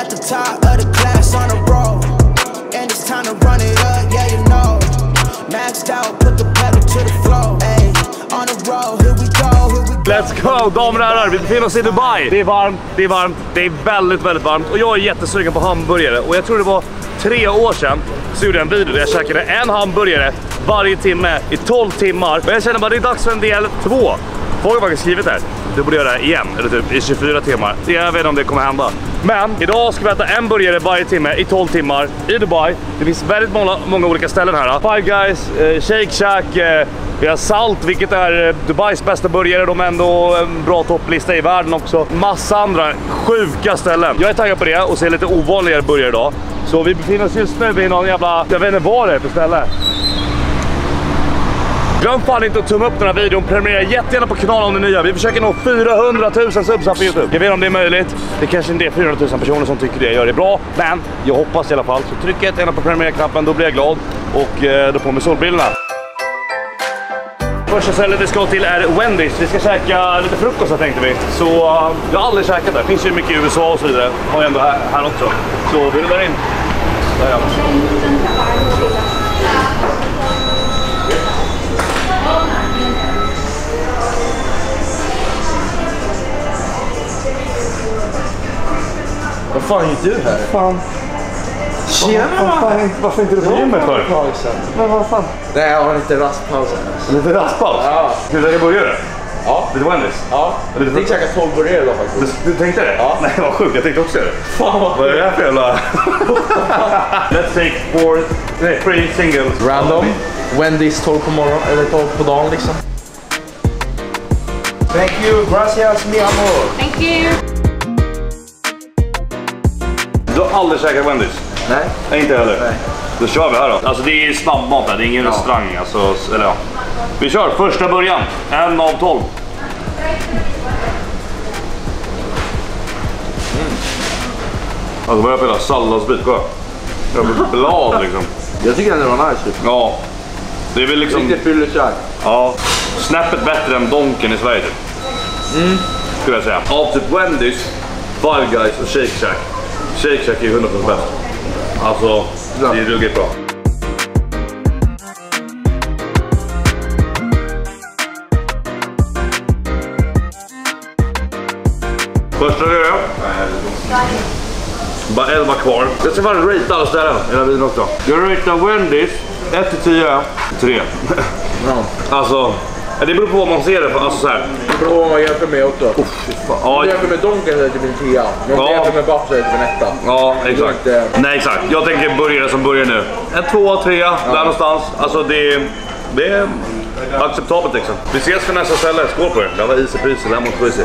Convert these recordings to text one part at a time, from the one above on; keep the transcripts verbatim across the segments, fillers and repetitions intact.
at the top of the class on the road, and it's time to run it up, yeah you know. Maxed out, put the pedal to the floor, ayy. On the road, here we go, here we go. Let's go, damer och herrar, vi befinner oss i Dubai. Det är varmt, det är varmt, det är väldigt, väldigt varmt. Och jag är jättesugen på hamburgare. Och jag tror det var tre år sedan så gjorde jag en video där jag käkade en hamburgare varje timme i tolv timmar. Och jag känner bara det är dags för en del två. Folk har faktiskt skrivit här. Du borde göra det igen, eller typ i tjugofyra timmar. Jag vet inte om det kommer hända. Men idag ska vi äta en burgare varje timme i tolv timmar i Dubai. Det finns väldigt många, många olika ställen här. Five Guys, eh, Shake Shack, eh, vi har Salt, vilket är Dubais bästa burgare. De är ändå en bra topplista i världen också. Massa andra sjuka ställen. Jag är taggad på det och ser lite ovanligare burgare idag. Så vi befinner oss just nu vid någon jävla, jag vet inte vad det är för ställe. Glöm fan inte att tumma upp den här videon, prenumerera jättegärna på kanalen om det nya. Vi försöker nå fyrahundratusen subs här på YouTube. Jag vet om det är möjligt. Det kanske inte är fyrahundratusen personer som tycker det gör det bra. Men jag hoppas i alla fall. Så tryck jättegärna på prenumerera-knappen, då blir jag glad. Och eh, då får vi solbilderna. Första stället vi ska till är Wendy's. Vi ska käka lite frukost här tänkte vi. Så uh, jag har aldrig käkat det. Det finns ju mycket i U S A och så vidare. Har jag ändå här, här också. Så vi rullar in. Där är Vad fan är du här? fan. Tjena man! Varför inte du på gymmet för? Men vad fan? Nej, jag har lite rastpaus här. Lite rastpaus? Ja. Ska du käka burgare? Ja. Lite Wendy's? Ja. Jag tänkte käka tolv burgare då faktiskt. Du, du tänkte det? Ja. Nej, vad sjukt. Jag tänkte också det. Fan vad vad är det här för jävla... Let's take four... Nej, three singles. random. Wendy's tolv på morgonen, eller tolv på dagen liksom. Thank you, gracias mi amor. Thank you. Du har aldrig käkat Wendy's? Nej. Nej, inte heller. Nej. Då kör vi här då. Alltså det är snabbmat här, det är ingen ja. restaurang. Alltså, eller ja. Vi kör första början. En av tolv. Mm. Alltså vad är det för salladsbit? Kolla. Jag blir blad liksom. Jag tycker den var nice. Ja. Det är väl liksom... Riktigt fyllechark. Ja. Snäppet bättre än Donken i Sverige typ. Mm. Skulle jag säga. Av typ Wendy's, Five Guys och Shake Shack. Shake Shack är ju hundra procent bäst. Alltså, ja. Det är ruggigt bra. Första gör jag. Bara elva kvar. Jag ska bara rata alla ställen innan vin också. Jag ratear Wendy's ett till tio. tre. Ja. Alltså, det beror på vad man ser det för. Alltså så här. Det beror på vad man jämför med också. Oh, ja. Om du jämför med Donken så är det typ en tia. Om du jämför med Buff så är det typ en etta. Ja, exakt. Inte... Nej, exakt. Jag tänker burgare som börjar nu. En två, tre, ja. Där någonstans. Alltså det är, det är acceptabelt liksom. Vi ses för nästa ställe. Skål på er. Det var easy priser, lemon squeezy.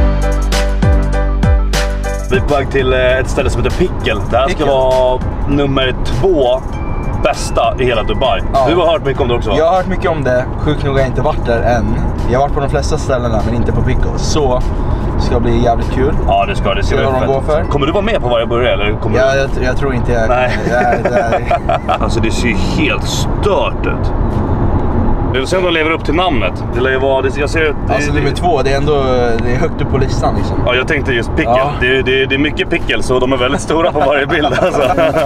Vi är på väg till ett ställe som heter Pickle. Det här ska vara nummer två bästa i hela Dubai. Ja. Du har hört mycket om det också, va? Jag har hört mycket om det. Sjukt nog har jag inte varit där än. Jag har varit på de flesta ställena men inte på Pickle. Så det ska bli jävligt kul. Ja, det ska det. Se vad de går för. Kommer du vara med på varje burgare eller kommer ja, du... jag, jag tror inte jag. Nej. Jag, jag... Alltså det ser ju helt stört ut. Vi får se om de lever upp till namnet. Det lär ju vara, det, jag ser, det, alltså nummer två, det är ändå det är högt upp på listan liksom. Ja, jag tänkte just pickle. Ja. Det, det, det är mycket pickle så de är väldigt stora på varje bild alltså.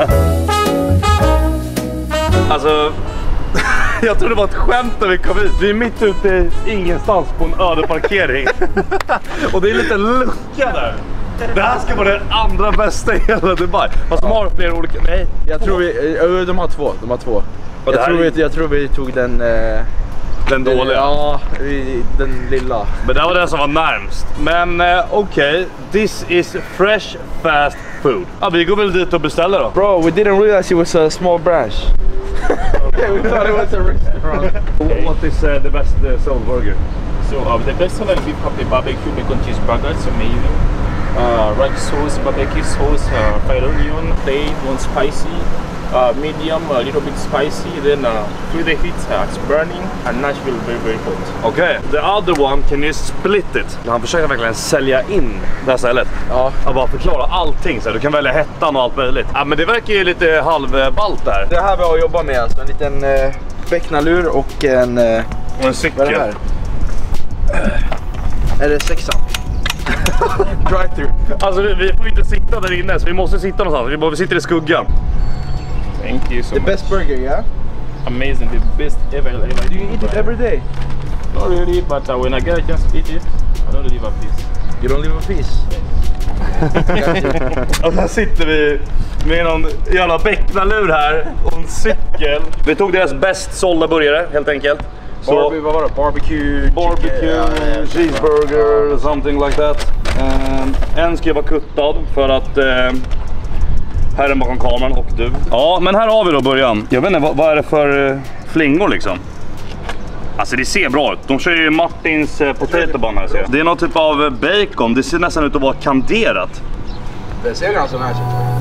Alltså, jag tror det var ett skämt när vi kom hit. Vi är mitt ute i ingenstans på en öde parkering. Och det är lite lucka där. Det här ska vara det andra bästa i hela Dubai. Fast de har flera olika... Nej, jag tror vi... De har två, de har två. Jag tror, vi, jag tror vi tog den... Eh, den dåliga? Ja, den lilla. Men det var den som var närmst. Men eh, okej, okay. This is fresh fast food. Ja, vi går väl dit och beställer då. Bro, we didn't realize it was a small branch. Okay, we thought it was a restaurant. What is uh, the best uh, soul burger? So uh, the best one will be probably barbecue bacon cheeseburger. It's amazing. Uh, ranch sauce, barbecue sauce, uh, fried onion, plain, one spicy. Uh, medium, a little bit spicy, then uh, through the heat, uh, it's burning, and Nashville very very hot. Okay, the other one, can you split it? Han försöker verkligen sälja in det här stället. Ja. Och bara förklara allting så här. Du kan välja hettan och allt möjligt. Ja, men det verkar ju lite halvballt där. Det här vi har jobbat med, alltså en liten eh, becknalur och en... Eh, och en cykel. Vad är det här? Är det sexan? Drive-thru. Alltså vi, vi får inte sitta där inne, så vi måste sitta någonstans. Vi, bara, vi sitter i skuggan. Thank you so The much. best burger, yeah? Amazing, the best ever. ever. Do you eat it every day? Not really, but uh, when I get a chance to eat it, I don't leave a piece. You don't leave a piece? Och här sitter vi med någon jävla becknarlur här och en cykel. Vi tog deras bäst sålda burgare helt enkelt. Så Barbie, vad var det? Barbecue, barbecue, chicken, ja, ja, ja. cheeseburger, something like that. Um, en ska vara kuttad för att um, här är bakom kameran och du. Ja, men här har vi då början. Jag vet inte, vad, vad är det för uh, flingor liksom? Alltså det ser bra ut. De kör ju Martins uh, potato bun här ser jag. Det är någon typ av uh, bacon. Det ser nästan ut att vara kanderat. Det ser ganska nice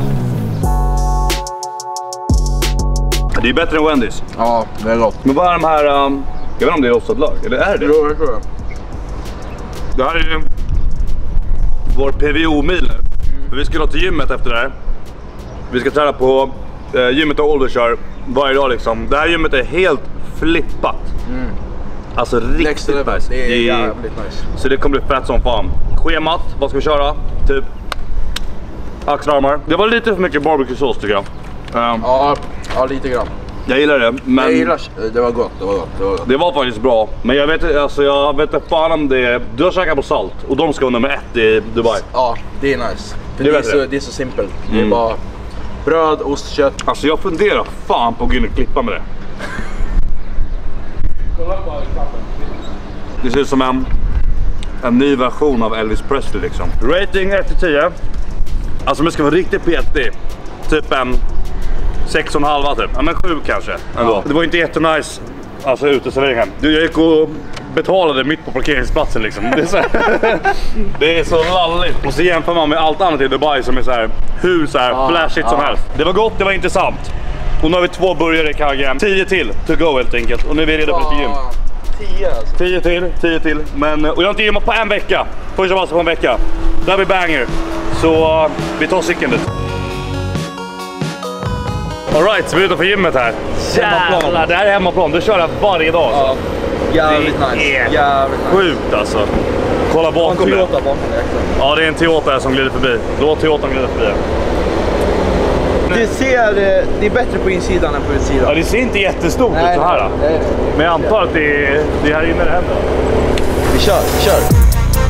ut. Det är bättre än Wendy's. Ja, det är gott. Men vad är de här... Um, jag vet inte om det är rostad lök. Eller är det? Jo, jag tror det. Det här är ju vår P V O-mil. Mm. För vi ska gå till gymmet efter det här. Vi ska träna på eh, gymmet och Olderkör varje dag liksom. Det här gymmet är helt flippat. Mm. Alltså riktigt nice. Det är jävligt nice. Så det kommer bli fett som fan. Schemat, vad ska vi köra? Typ axlarmar. Det var lite för mycket barbecue-sås tycker jag. Um, ja, ja, lite grann. Jag gillar det, men... Jag gillar, det var gott, det var gott, det var gott. Det var faktiskt bra, men jag vet, alltså, jag vet inte fan om det är... Du har käkat på salt, och de ska vara nummer ett i Dubai. Ja, det är nice. För Det det, är vet så, jag. det är så simpelt. Det Mm. är bara bröd, ost, kött. Alltså jag funderar fan på att gå in och klippa med det. Det ser ut som en, en ny version av Elvis Presley liksom. Rating ett till tio. Alltså om jag ska vara riktigt petig, typ en sex och en halva typ. Ja men sju kanske ändå. Ja. Det var inte jättenice, alltså uteserveringen. Du, jag gick och betalade mitt på parkeringsplatsen liksom. Det är så, det är så lalligt. Och så jämför man med allt annat i Dubai som är så här hur så här ja, flashigt ja. som helst. Det var gott, det var intressant. Och nu har vi två burgare i kaggen. Tio till to go helt enkelt. Och nu är vi redo för lite gym. Tio alltså. Tio till, tio till. Men, och jag har inte gymmat på en vecka. Första passet på en vecka. Där blir banger. Så uh, vi tar cykeln dit. Alright, så vi är ute på gymmet här. Jävlar, det här är hemmaplan. Du kör här varje dag. Ja, jävligt nice. Jävligt nice. Sjukt alltså. Kolla bakom det. det. Bakom det ja, det är en Toyota här som glider förbi. Låt Toyotan glida förbi. Det ser, det är bättre på insidan än på utsidan. Ja, det ser inte jättestort ut så här. Nej, nej. Men jag antar att det är, det är här inne det händer. Vi kör, vi kör.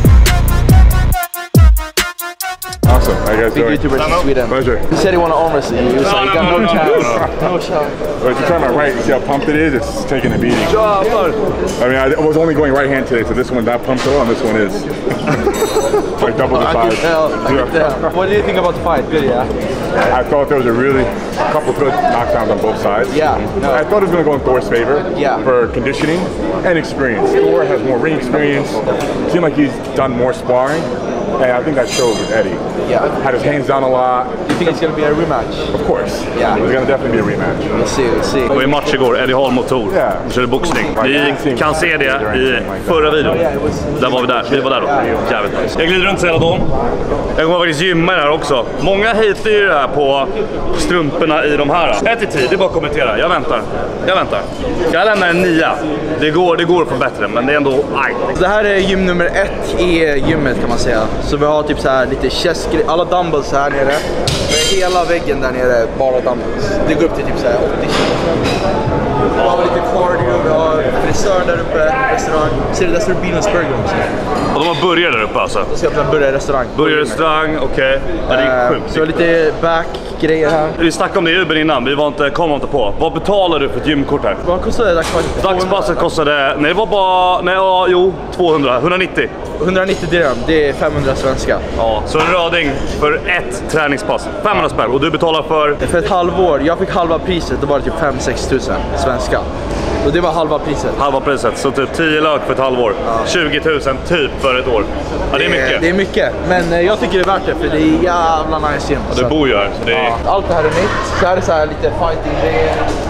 Awesome. How you guys Big doing? YouTubers in Sweden. Pleasure. He said he wanted to arm wrestle you. He was No, like, no, you got no, no, no, chance. no, no, No shot. Well, if you turn my right, you see how pumped it is? It's taking a beating. Jävlar! I mean, I was only going right hand today, so this one's not pumped at all, and this one is. It's like double the I can size. tell, I can tell. What do you think about the fight? Good, yeah? I thought there was a really a couple good knockdowns on both sides. Yeah, no. I thought it was going to go in Thor's favor Yeah. for conditioning and experience. Thor has more ring experience. Seemed like he's done more sparring, and I think that showed with Eddie. Yeah. Had his hands down a lot. Do you think it's going to be a rematch? Of course. Yeah. There's going to definitely be a rematch. We'll see, we'll see. Det var ju match igår, Eddie Hall mot Thor. Yeah. De körde boxning. Vi kan se det i förra videon. Där var vi där, vi var där då. Jävligt nice. Jag glider runt hela dagen. Jag kommer faktiskt gymma här också. Många hatar ju det här på strumporna i de här. ett till tio, det är bara att kommentera. Jag väntar. Jag väntar. Jag lämnar en nia. Det går, det går att få bättre, men det är ändå... Aj. Det här är gym nummer ett i gymmet kan man säga. Så vi har typ så här lite chest, alla dumbbells här nere. Med hela väggen där nere, bara dumbbells. Det går upp till typ så här åttio kilo. Vi har lite cardio, vi har frisör där uppe, restaurang. Ser du, där står det Bilens Burger också. Och de har burgare där uppe alltså. Jag ska öppna börja restaurang. Burgare restaurang, okej. Okay. Ja, det är sjukt. Så lite back-grejer här. Vi snackade om det i Uber innan, vi var inte, kom inte på. Vad betalar du för ett gymkort här? Vad kostade det dagspasset? Dagspasset kostade, nej det var bara, nej ja, jo, tvåhundra, etthundranittio. etthundranittio dirham, det är femhundra svenska. Ja, så en röding för ett träningspass, femhundra spänn. Och du betalar för? För ett halvår, jag fick halva priset, då var det typ fem sex tusen svenska. Och det var halva priset. Halva priset, så typ tio lök för ett halvår. Ja. tjugo tusen typ för ett år. Ja, det är mycket. Det är mycket, men jag tycker det är värt det för det är jävla nice gym. Ja, du bor ju här, så det är... Ja, allt det här är nytt. Så här är så här lite fighting-grejer.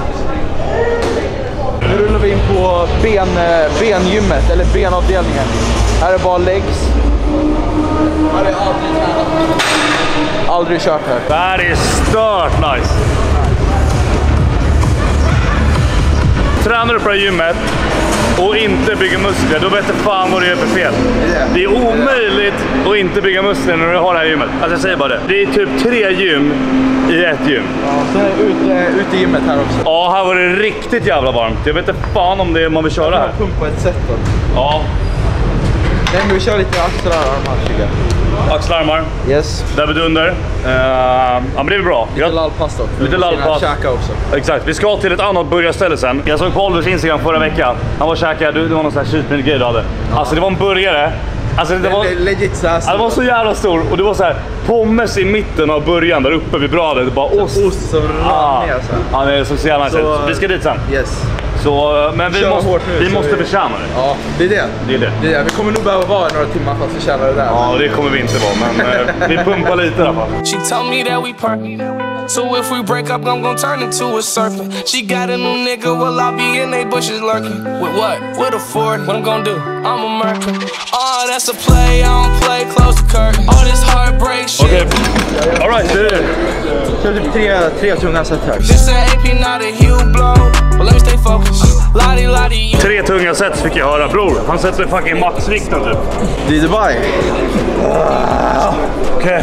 Nu rullar vi in på ben, bengymmet, eller benavdelningen. Här är bara legs. Här är aldrig tränat. Aldrig kört här. Det här är stört nice. Tränar du på det gymmet, och inte bygga muskler, då vet jag fan vad du gör för fel. Det är omöjligt att inte bygga muskler när du har det här gymmet. Alltså jag säger bara det. Det är typ tre gym i ett gym. Ja, så är ute, ute i gymmet här också. Ja, här var det riktigt jävla varmt. Jag vet inte fan om det är man vill köra här. Pump på ett sätt då. Ja. Nej, men vi kör lite axlar och armar, tycker jag. Axlarmar. Yes. Där vi under. Uh, ja, men det är bra. Lite lallpass då. Lite lallpass. Käka också. Exakt. Vi ska till ett annat burgarställe sen. Jag såg på Olivers Instagram förra veckan. Han var käkad. Det var någon sån här kytmilgrej du hade. Ja. Alltså det var en burgare. Alltså det, det var legit så här. Det var så jävla stor. Och det var så här pommes i mitten av burgaren där uppe vid bradet. Bara ost. Ost som rann ner så här. Ja, det är så jävla nice. Så, vi ska dit sen. Yes. Så, men vi måste, nu, vi måste vi... förtjäna det. Ja, det är det. Det är det. det, är det. Vi kommer nog behöva vara några timmar för att förtjäna det där. Ja, det kommer vi inte vara, men eh, vi pumpar lite i alla fall. She told me that we perfect. So if we break up, I'm gonna turn into a serpent. She got a new nigga, well I'll be in they bushes lurking. With what? With a Ford. What I'm gonna do? I'm a Merkin. Oh, that's a play, I don't play, close the curtain. All this heartbreak shit. Okej, okay. Alright, det är det. Kör typ tre, tre tunga set här. This an A P, not a huge blow. But let me stay focused. Lottie, lottie. Tre tunga set fick jag höra, bror. Han sätter fucking maxvikten typ. Det är Dubai. Ah, okej. Okay.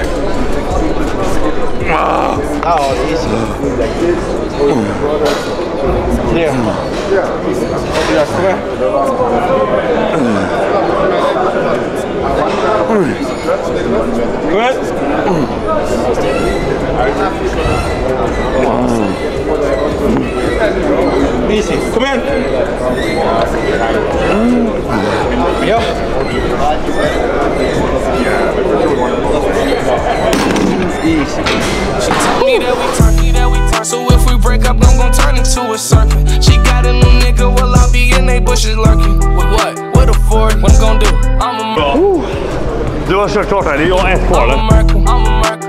Ah. Ja, det är easy. Tre. Kom igen. Kom igen. Easy. Kom igen. Ja. Easy. She told me that we turn, me that we turn. So if we break up, I'm gonna turn into a serpent. She got a new nigga, well I'll be in they bushes lurking. With what? With a Ford. What I'm gonna do? I'm a Merkin. Du har kört klart här, det är jag ett kvar. I'm a Merkin. I'm a Merkin.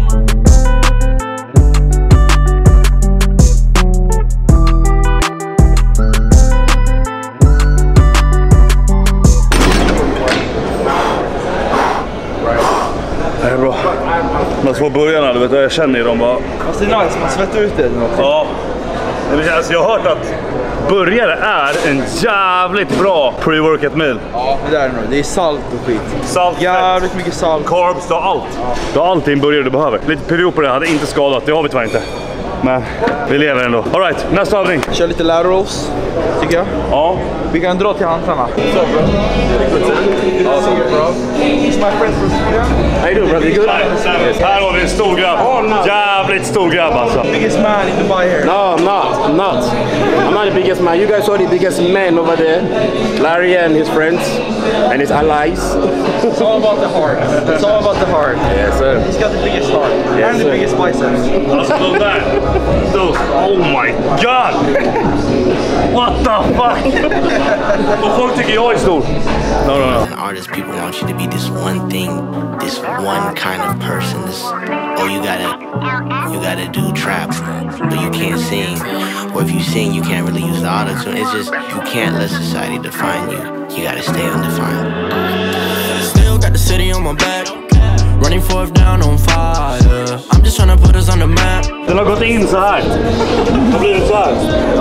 Det är bra. De två burgarna, du vet, jag känner ju dem bara. Fast det är nice, man svettar ut det eller något. Ja. Alltså, jag har hört att burgare är en jävligt bra pre-workout meal. Ja, det där är nog. Det är salt och skit. Salt, jävligt mycket salt. Carbs, du har allt. Ja. Du har alltid en burgare du behöver. Lite period på det hade inte skadat, det har vi tyvärr inte. Men vi lever ändå. All right, nästa övning. Kör lite laterals, tycker jag. Ja. Vi kan dra till hantrarna. So, bro. Awesome, bro. He's my friend from Sweden. How you doing, brother? You good? Yes. Här har vi en stor grabb. Oh, no. Jävligt stor grabb alltså. Biggest man in Dubai here. No, I'm not. I'm not. I'm not the biggest man. You guys saw the biggest man over there. Larry and his friends and his allies. It's all about the heart. It's all about the heart. Yes, sir. He's got the biggest heart. Yes, and the sir. biggest biceps. Alltså de där. Those. Oh my god. What the fuck? Och folk tycker jag är stor. No, no, no. An artist, people want you to be this one thing, this one kind of person. This, oh, you gotta, you gotta do trap, but you can't sing. Or if you sing, you can't really use the auto-tune. It's just, you can't let society define you. You gotta stay undefined. Still got the city on my back, running fourth down on fire. I'm just trying to put us on the map. Den har gått in så här. Då blir det så här.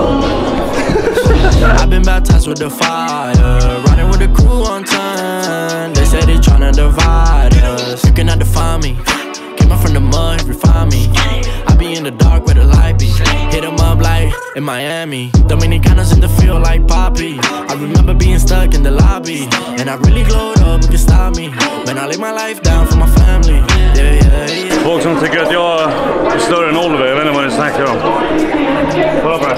I've been baptized with the fire, riding with the crew on time. They say they tryna divide us. You cannot define me. Came up from the mud, refine me. I be in the dark where the light be. Hit 'em up like in Miami. Dominicanos in the field like Poppy. I remember being stuck in the lobby, and I really glowed up, who can stop me? Man, I lay my life down for my family. Yeah, yeah, yeah. Folk som tycker att jag är större än Oliver, jag vet inte vad ni snackar om. Kolla på det.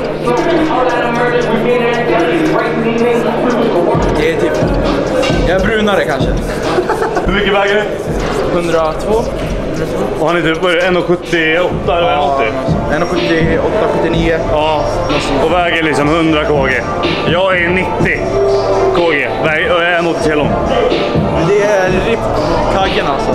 Det är typ... Jag är brunare kanske. Hur mycket väger du? hundratvå. Och han är typ en sjuttioåtta eller en åttio? en sjuttioåtta sjuttionio. Ja, och väger liksom hundra kilogram. Jag är nittio kilogram och jag är en åttio lång. Det är ripp kaggen alltså.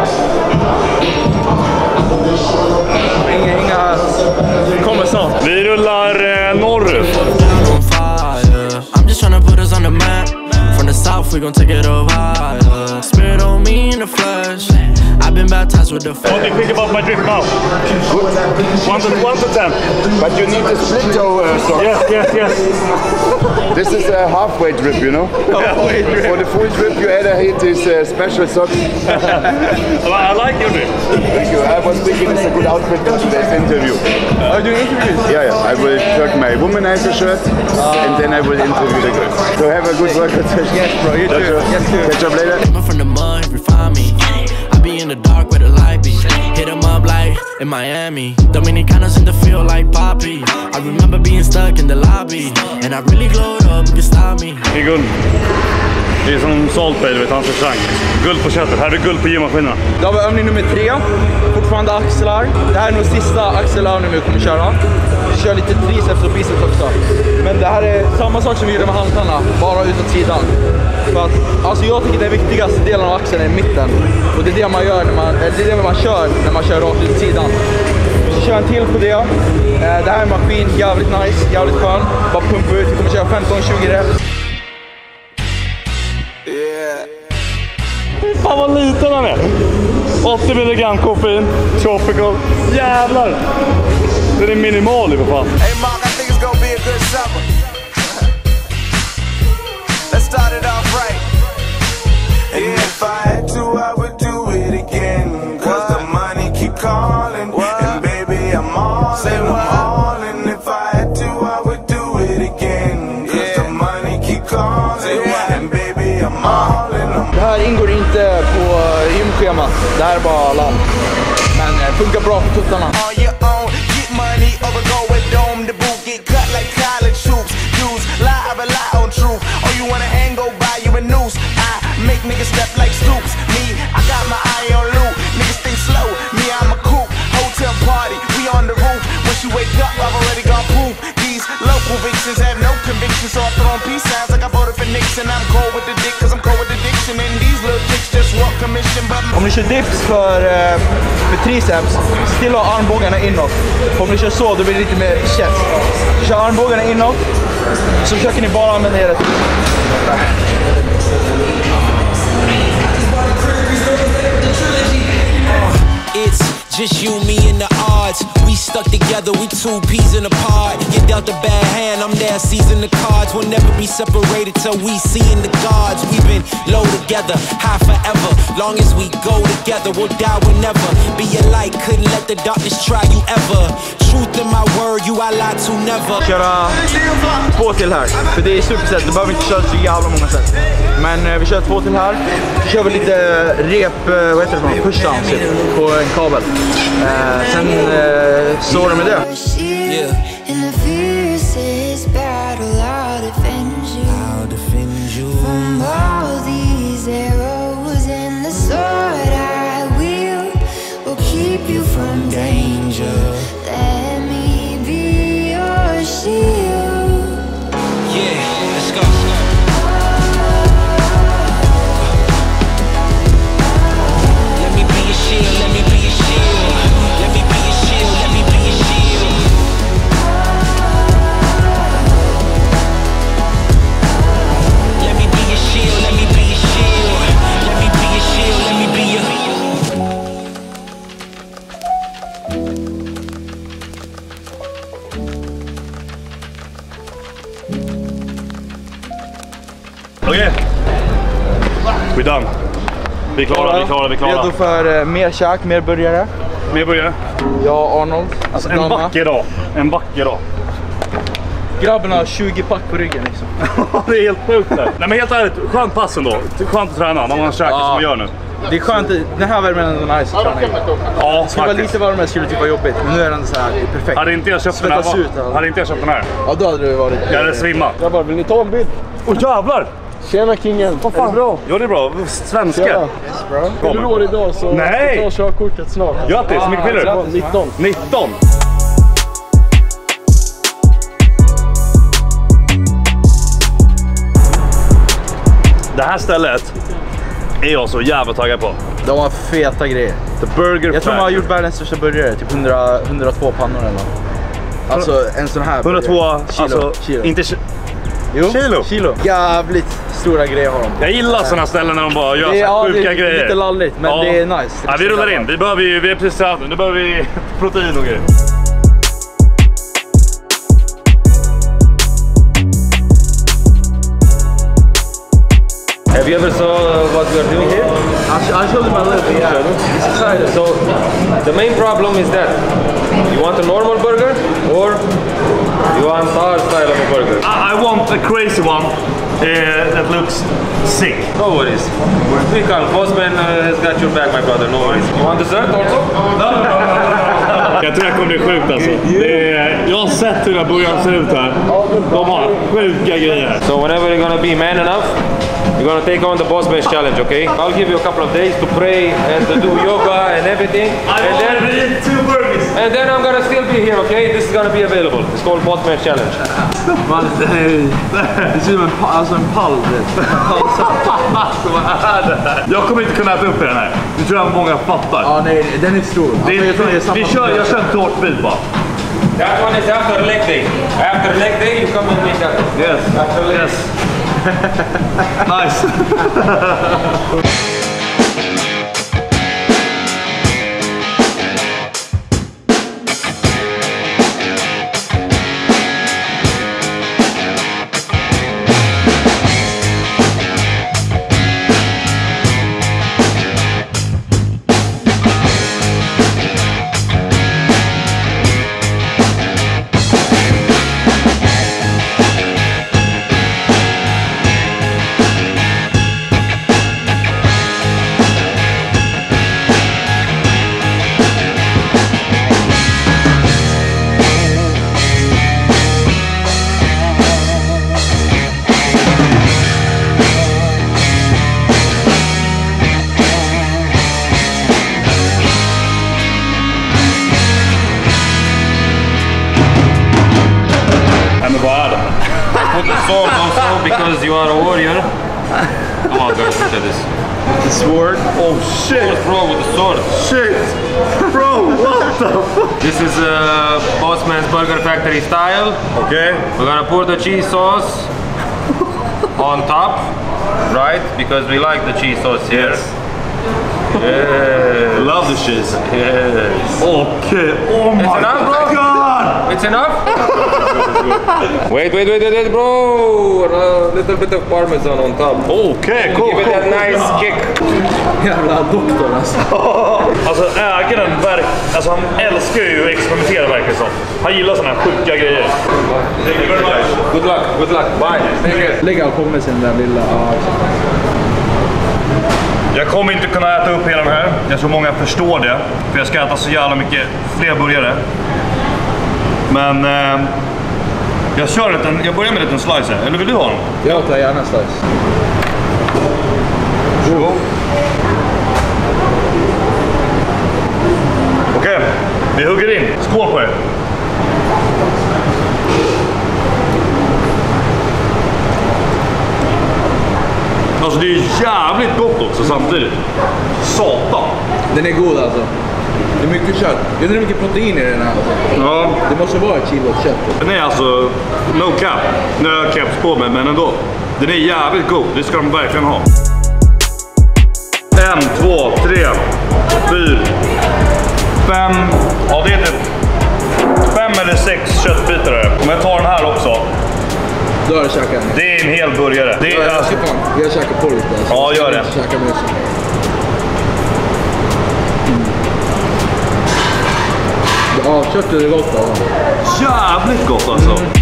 Inga, inga... Kommer snart. Vi rullar eh, norrut. I'm just trying to put us on the map. From the south, we gon' take it over higher. Spirit on me, me in the flesh. I've been baptized with the fire. What do you think about my drip now? Good. One to, one to ten. But you need to split your uh, socks. Yes, yes, yes. This is a halfway drip, you know? Halfway drip. For the full drip, you add a hit these uh, special socks. I like your drip. Thank you. I was thinking it's a good outfit for today's interview. Are you doing interviews? Yeah, yeah. I will take my womanizer shirt uh, and then I will interview the girls. So have a good workout session. Yes, bro. You too. Yes, too. Catch up later. I'm from the mud, refine me. I be in the dark where the light be. Hit them up like in Miami. Dominicanos in the field like Poppy. I remember being stuck in the lobby. And I really glowed up, you can stop me. Det är guld. Det är som Salt Bay, du vet, hans restaurang. Guld på köttet. Här är guld på gymmaskinerna. Då har vi övning nummer tre. Fortfarande axlar. Det här är nog sista axelövningen vi kommer köra. Vi kör lite triceps och biceps också. Men det här är samma sak som vi gjorde med handlarna, bara utåt sidan. För att, alltså jag tycker den viktigaste delen av axeln är mitten. Och det är det man gör när man, eller det är det man kör när man kör rakt ut sidan. Så kör en till på det. Det här är en maskin, jävligt nice, jävligt skön. Bara pumpa ut, vi kommer köra femton tjugo reps. Fan vad liten han är. åttio milligram koffein, tropical. Jävlar. Det är minimal i för fan. Hey Mark, I think it's gonna be a good summer. Let's start it off right. And if I had to, I would do it again. Cause the money keep calling. And baby, I'm all in, I'm all in. If I had to, I would do it again. Cause the money keep calling. And baby, I'm all in. Det här ingår inte på gymschemat. Det här är bara lamm. Men det funkar bra för tuttarna. On your own, get money, overgo with dome. The boot get cut like college troops. Dudes lie, I rely on truth. Oh, you wanna hang, go buy you a noose. I make niggas step like Stoops. Me, I got my eye on loot. Niggas think slow, me I'm a coupe. Hotel party, we on the roof. When she wake up, I've already gone poop. These local victims have no conviction, so I throw on peace signs like I voted for Nixon. I'm cold with the dick, cause I'm cold with addiction. And these little chicks just want commission, but Om ni kör dips för, för triceps, stilla armbågarna inåt. Om ni kör så, då blir det lite mer chest. Kör armbågarna inåt, så försöker ni bara använda er. It's just you, me, and the odds. We stuck together, we two peas in a pod. You dealt a bad hand, I'm there seizing the cards. We'll never be separated till we seeing the gods. We've been low together, high forever. Long as we go together, we'll die whenever. Be a light, couldn't let the darkness try you ever. Truth in my word, you I lie to never. Köra två till här, för det är superset, du behöver inte köra så jävla många set. Men eh, vi kör två till här, så kör vi lite rep, eh, vad heter det för något? Pushdown typ, på en kabel. Eh, sen eh, så är det med det. Yeah. Okej. Okay. We done. Vi är klara, vi är klara, vi är klara. Redo för uh, mer käk, mer burgare. Mer burgare? Ja, Arnold. Alltså en backe då. En backe då. Grabben har tjugo pack på ryggen liksom. Det är helt sjukt där. Nej men helt ärligt, skönt pass ändå. Skönt att träna när man käkar ja. Som man gör nu. Det är skönt, den här värmen är ändå nice att träna. Ja, skulle vara lite varmare skulle det typ vara jobbigt, men nu är den så här perfekt. Hade inte jag köpt den här, ut, hade inte jag köpt den här. Ja, då hade det varit. Jag hade svimmat. Grabbar, vill ni ta en bild? Åh oh, jävlar! Tjena kingen, vad fan? Är det bra? Ja det är bra, svenska. Yes, bro. Du år idag så nej. Jag tar körkortet snart. Grattis, hur mycket fyller du? nitton. nitton. Det här stället är jag så jävla taggad på. De har feta grejer. The Burger Jag tror man har gjort världens största burgare, typ hundra, hundratvå pannor eller något. Alltså en sån här hundratvå, kilo, alltså kilo. inte Jo. Kilo? Kilo. Jävligt stora grejer har de. Jag gillar sådana ställen när de bara gör det, så ja, sjuka det, grejer. Det är lite lalligt, men ja. det är nice. Det ja, vi rullar in. Vi behöver ju, vi är precis här. Nu behöver vi protein och grejer. Have you ever saw what we are doing here? I showed him a little bit, yeah. He's excited. So, the main problem is that you want a normal burger or you want our style of a burger? I, I want a crazy one uh, that looks sick. No worries. We can. Postman uh, has got your back, my brother. No worries. You want dessert also? No, no, no, no. Jag tror det kommer bli sjukt alltså. Det är, jag har sett hur den burgaren ser ut här. De har sjuka grejer. So whenever you're gonna be man enough, you're gonna take on the boss bench challenge, okay? I'll give you a couple of days to pray and to do yoga and everything. I and then eat two burgers. And then I'm gonna still be here, okay? This is gonna be available. It's called boss bench challenge. Man, det är som en, alltså en pall. Jag kommer inte kunna äta upp den här. Det tror jag många fattar. Ja, nej, den är stor. Det, alltså, jag, vi kör, jag kör en tårtbit bara. That one is after leg day. After leg day, you come and make that. Yes. After leg yes. Nice. Put the sword also because you are a warrior. Come on guys, look at this. The sword? Oh shit! Sword, bro, with the sword. Shit! Bro, what the fuck? This is uh, Bossman's Burger Factory style. Okay. We're gonna pour the cheese sauce on top, right? Because we like the cheese sauce here. Yes. Yes. Love the cheese. Yes. Okay. Oh my it's enough, bro. God! It's enough? wait, wait, wait, wait, bro! A little bit of parmesan on top. Okay, cool. Give it cool, a nice cool. kick. Jävla doktor alltså. Alltså ägaren, alltså han älskar ju att experimentera verkligen så. Han gillar såna här sjuka grejer. Thank you very much. Good luck, good luck. Bye. Take care. Lägg all pommes i den där lilla... Jag kommer inte kunna äta upp hela den här. Jag tror många förstår det. För jag ska äta så jävla mycket fler burgare. Men eh, jag kör en liten, jag börjar med en liten slice här. Eller vill du ha den? Jag tar gärna slice. Så. Okej, okay, vi hugger in. Skål på er. Alltså det är jävligt gott också samtidigt. Satan. Den är god alltså. Det är mycket kött. Det är mycket protein i den här alltså. Ja. Det måste vara ett kilo kött. Den är alltså, no cap. Nu har jag keps på mig, men ändå. Den är jävligt god, det ska de verkligen ha. En, två, tre, fyra, fem. Ja, det är typ fem eller sex köttbitar. Om jag tar den här också. Då har jag käkat. Det är en hel burgare. Det är, jag, alltså... jag, jag käkar på lite. Alltså. Ja, gör det. Jag käkar med så. Mm. Ja, köttet är gott alltså. Jävligt gott alltså. Mm.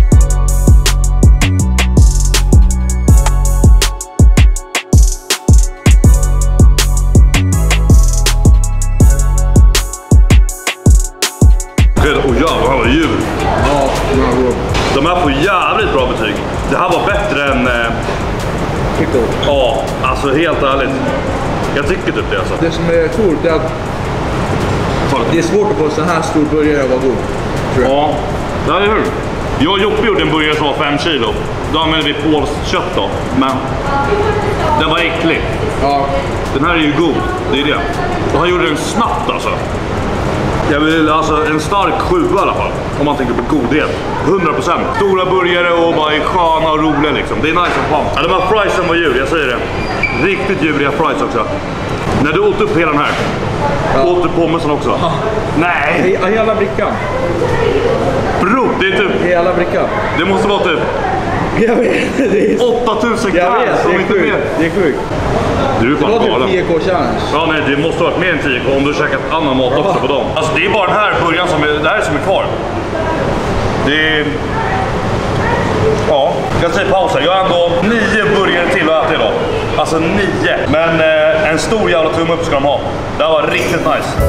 Och jävlar, han var djur. Ja, de här går. De här får jävligt bra betyg. Det här var bättre än... Eh... Pickle. Ja, alltså helt ärligt. Jag tycker typ det alltså. Det som är coolt är att det är svårt att få så här stor burgare att vara god. Tror jag. Ja, det är hur. Jag och Joppe gjorde en burgare som var fem kilo. Då använde vi polskt kött då. Men den var äcklig. Ja. Den här är ju god, det är det. Och han gjorde den snabbt alltså. Jag vill alltså en stark sjua i alla fall. Om man tänker på godhet. hundra procent. Stora burgare och bara är sköna och roliga liksom. Det är nice som fan. Ja, de här friesen var djur, jag säger det. Riktigt djuriga fries också. När du åt upp hela den här. Ja. Åt du pommesen också? Ja. Nej! He hela brickan. Bro, det är typ... Hela brickan. Det måste vara typ... Jag vet, det är... åttatusen jag kvar, vet, som det är inte sjukt. mer. Det är sjukt. Du är fan det var galen. typ tio K challenge. Ja, nej, det måste ha varit mer än tio K om du käkat annan mat också på dem. Alltså det är bara den här burgaren som är, det här som är kvar. Det är... Ja, jag säger pausa. Jag har ändå nio burgare till att äta idag. Alltså nio. Men eh, en stor jävla tumme upp ska de ha. Det här var riktigt nice.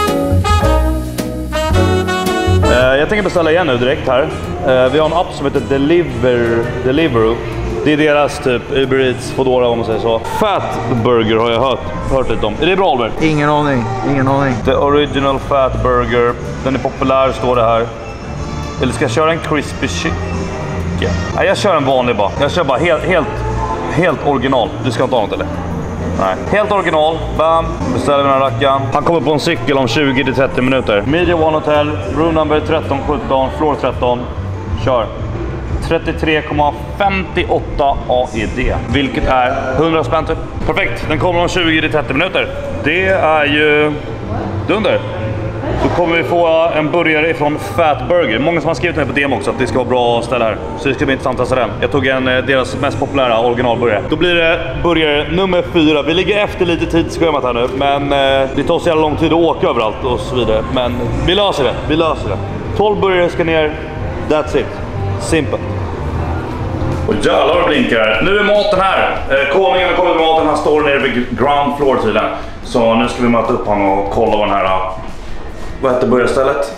Eh, jag tänker beställa igen nu direkt här. Eh, vi har en app som heter Deliver, Deliveroo. Det är deras typ Uber Eats, Foodora om man säger så. Fat Burger har jag hört, hört lite om. Är det bra, Albert? Ingen aning, ingen aning. The original Fat Burger. Den är populär, står det här. Eller ska jag köra en crispy chicken? Nej, jag kör en vanlig bara. Jag kör bara helt, helt, helt original. Du ska inte ha något eller? Nej. Helt original. Bam. Beställer vi den här rackaren. Han kommer på en cykel om tjugo till trettio minuter. Media One Hotel. Room number tretton sjutton. Floor tretton. Kör. trettiotre komma femtioåtta A E D. Vilket är hundra spänn typ. Perfekt. Den kommer om tjugo till trettio minuter. Det är ju dunder. Då kommer vi få en burgare ifrån Fat Burger. Många som har skrivit ner på D M också att det ska vara bra ställe här. Så det ska bli intressant att testa den. Jag tog en deras mest populära originalburgare. Då blir det burgare nummer fyra. Vi ligger efter lite tidsschemat här nu. Men eh, det tar så jävla lång tid att åka överallt och så vidare. Men vi löser det. Vi löser det. tolv burgare ska ner. That's it. Simple. Och jävlar vad blinkar. Nu är maten här. Konungen har kommit med maten. Han står nere vid ground floor tydligen. Så nu ska vi möta upp honom och kolla vad den här... Vad hette burgarstället?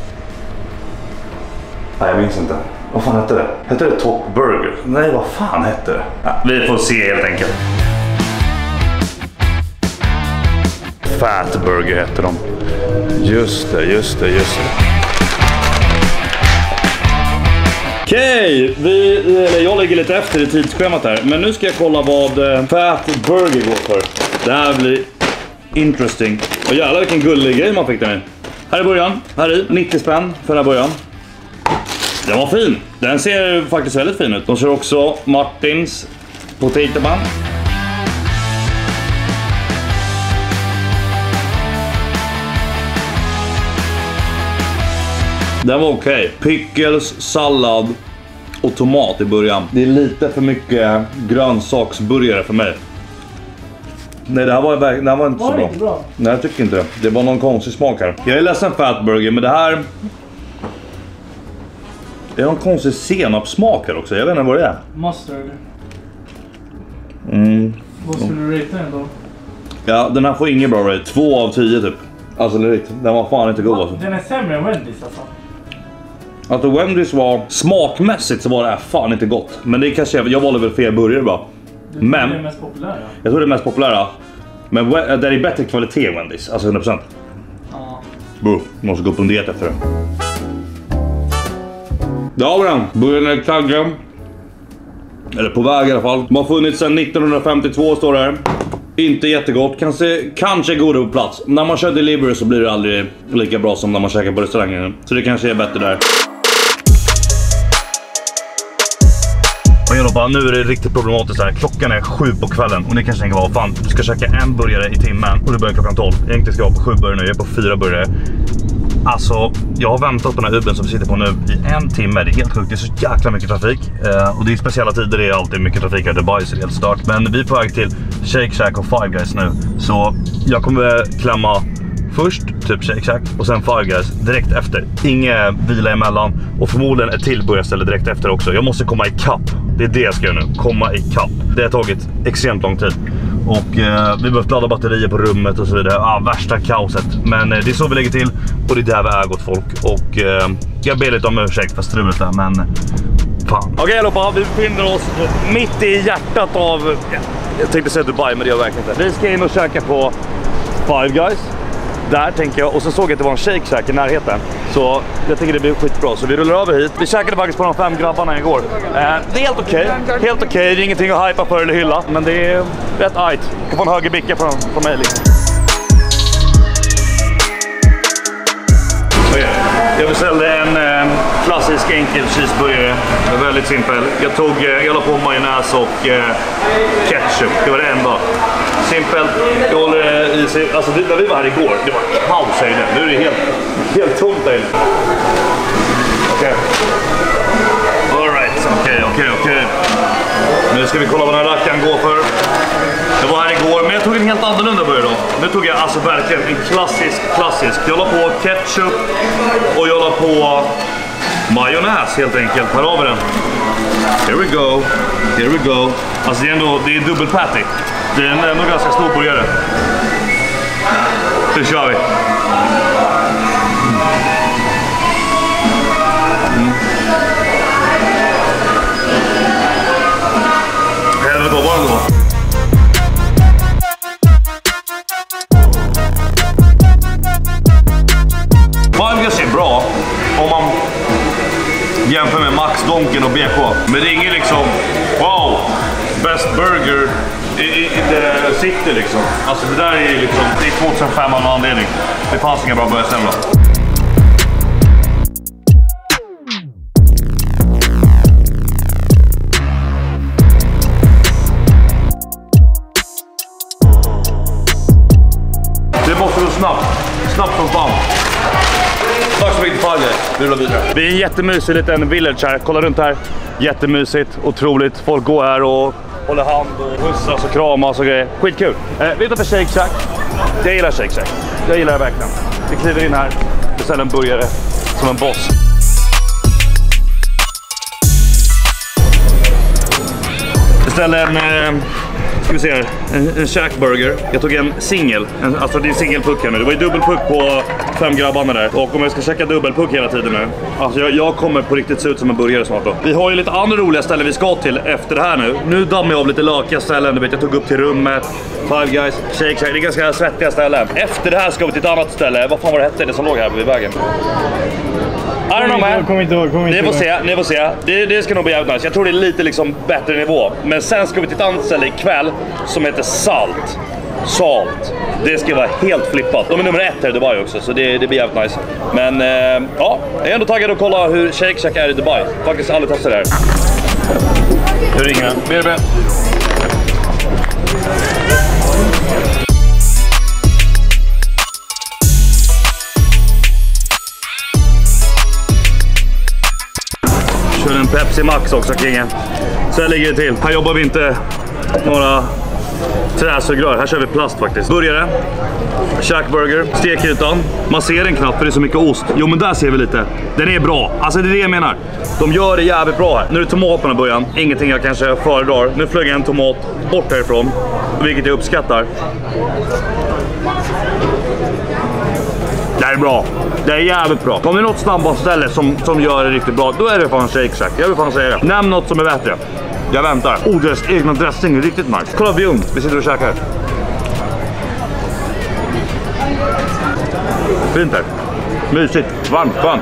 Nej, jag minns inte. Vad fan hette det? Hette det Top Burger? Nej, vad fan hette det? Ja, vi får se helt enkelt. Fat Burger hette de. Just det, just det, just det. Okej, vi, eller jag ligger lite efter i tidsschemat här. Men nu ska jag kolla vad Fat Burger går för. Det här blir interesting. Och jävlar vilken gullig grej man fick den i. Här är början, här i, nittio spänn för den här början. Den var fin, den ser faktiskt väldigt fin ut. De kör också Martins potato bun. Den var okej. Okay. Pickles, sallad och tomat i början. Det är lite för mycket grönsaksburgare för mig. Nej, det här var, det här var inte var så bra. Inte bra. Nej, jag tycker inte det. Det var någon konstig smak här. Jag är ledsen Fat Burger, men det här... Det är någon konstig senapsmak här också. Jag vet inte vad det är. Mustard. Mm. Vad skulle du rate den då? Ja, den här får ingen bra rate. Två av tio typ. Alltså legit. Den var fan inte god alltså. Den är sämre än Wendy's alltså. Alltså Wendy's var... Smakmässigt så var det här fan inte gott. Men det kanske... Jag valde väl fel burgare bara. Du men... det är mest populära. Jag tror det är mest populära. Men det är bättre kvalitet än Wendy's. Alltså hundra procent. Ja. Bro, måste gå på en diet efter det. Där har vi den. Burgaren är taggad. Eller på väg i alla fall. De har funnits sedan nittonhundrafemtiotvå står det här. Inte jättegott. Kanske, kanske godare på plats. När man kör delivery så blir det aldrig lika bra som när man käkar på restaurangen. Så det kanske är bättre där. Och jag bara, nu är det riktigt problematiskt här. Klockan är sju på kvällen och ni kanske tänker, vad fan, du ska käka en burgare i timmen och du börjar klockan tolv. Egentligen ska jag på sju burgare nu, jag är på fyra burgare. Alltså, jag har väntat på den här Ubern som vi sitter på nu i en timme. Det är helt sjukt, det är så jäkla mycket trafik. Eh, och det är speciella tider, det är alltid mycket trafik här i Dubai, så det är helt stört. Men vi är på väg till Shake Shack och Five Guys nu. Så jag kommer klämma först typ Shake Shack och sen Five Guys direkt efter. Inga vila emellan och förmodligen ett till burgarställe direkt efter också. Jag måste komma i kapp. Det är det jag ska göra nu, komma i kapp. Det har tagit extremt lång tid. Och eh, vi behöver ladda batterier på rummet och så vidare. Ah, värsta kaoset. Men eh, det är så vi lägger till. Och det är där vi är gott folk. Och eh, jag ber lite om ursäkt för strulet där, men fan. Okej okay, allihopa, vi befinner oss mitt i hjärtat av... Jag tänkte säga Dubai, men det gör jag verkligen inte. Vi ska in och käka på Five Guys. Där tänker jag, och så såg jag att det var en Shake Shack i närheten. Så jag tänker det blir skitbra, så vi rullar över hit. Vi käkade faktiskt på de fem grabbarna igår. eh, Det är helt okej, okay. Helt okej, okay. Det är ingenting att hypa för eller hylla. Men det är rätt ajt. Du kan få en höger bicka från, från mig liksom. Jag beställde en eh, klassisk enkel cheeseburgare. Väldigt simpel. Jag tog, eh, jag la på majonnäs och eh, ketchup. Det var det enda. Simpelt. Jag håller eh, i sig. Alltså det, när vi var här igår, det var kaos här inne. Nu är det helt, helt tomt här inne. Okej. Okay. Alright, okej, okej, okej. Nu ska vi kolla vad den här rackaren går för. Jag var här igår, men jag tog en helt annorlunda burgare då. Nu tog jag alltså verkligen en klassisk, klassisk. Jag la på ketchup och jag la på majonnäs helt enkelt. Här har vi den. Here we go, here we go. Alltså det är ändå, det är dubbel patty. Det är ändå ganska stor burgare. Nu kör vi. Mm. Helvete vad var den då? Five Guys är bra om man jämför med Max, Donken och B K. Men det är ingen liksom, wow, best burger i, i, i the city liksom. Alltså det där är liksom, det är tjugohundrafem av någon anledning. Det fanns inga bra burgare då. Det måste gå snabbt. Snabbt som fan. Tack så mycket för det. Vi rullar vidare. Det är en jättemysig liten village här. Kolla runt här. Jättemysigt. Otroligt. Folk går här och håller hand och pussas och kramas och grejer. Skitkul. Eh, vi är utanför Shake Shack. Jag gillar Shake Shack. Jag gillar det verkligen. Vi kliver in här. Beställer en burgare som en boss. Beställer en... Eh, ska vi se här, en, en shackburger. Jag tog en singel, en, alltså det är singelpuck här nu. Det var ju dubbelpuck på fem grabbarna där. Och om jag ska checka dubbelpuck hela tiden nu, alltså jag, jag kommer på riktigt se ut som en burgare snart då. Vi har ju lite andra roliga ställen vi ska till efter det här nu. Nu dammar jag av lite lökiga ställen, du vet jag tog upp till rummet. Five Guys, Shake Shack, det är ganska svettiga ställen. Efter det här ska vi till ett annat ställe, vad fan var det hette det som låg här vid vägen? I don't know man. Kom inte ihåg, kom inte ni får ihåg. se, ni får se. Det, det ska nog bli jävligt nice. Jag tror det är lite liksom bättre nivå. Men sen ska vi till ett annat ställe ikväll som heter Salt. Salt. Det ska vara helt flippat. De är nummer ett här i Dubai också, så det, det blir jävligt nice. Men eh, ja, jag är ändå taggad att kolla hur Shake Shack är i Dubai. Faktiskt aldrig testat det här. Nu ringer den. B R B. Kör en Pepsi Max också, kingen. Så här ligger det till. Här jobbar vi inte några träsugrör. Här kör vi plast faktiskt. Burgare, shackburger, stekytan. Man ser den knappt för det är så mycket ost. Jo men där ser vi lite. Den är bra. Alltså det är det jag menar. De gör det jävligt bra här. Nu är det tomat på den här början. Ingenting jag kanske föredrar. Nu flög jag en tomat bort härifrån. Vilket jag uppskattar. Det här är bra. Det är jävligt bra. Om det är något snabbmatsställe som, som gör det riktigt bra, då är det fan Shake Shack. Jag vill fan säga det. Nämn något som är bättre. Jag väntar. Oh, deras egna dressing är riktigt nice. Kolla Björn, vi sitter och käkar. Fint här. Mysigt. Varmt, skönt.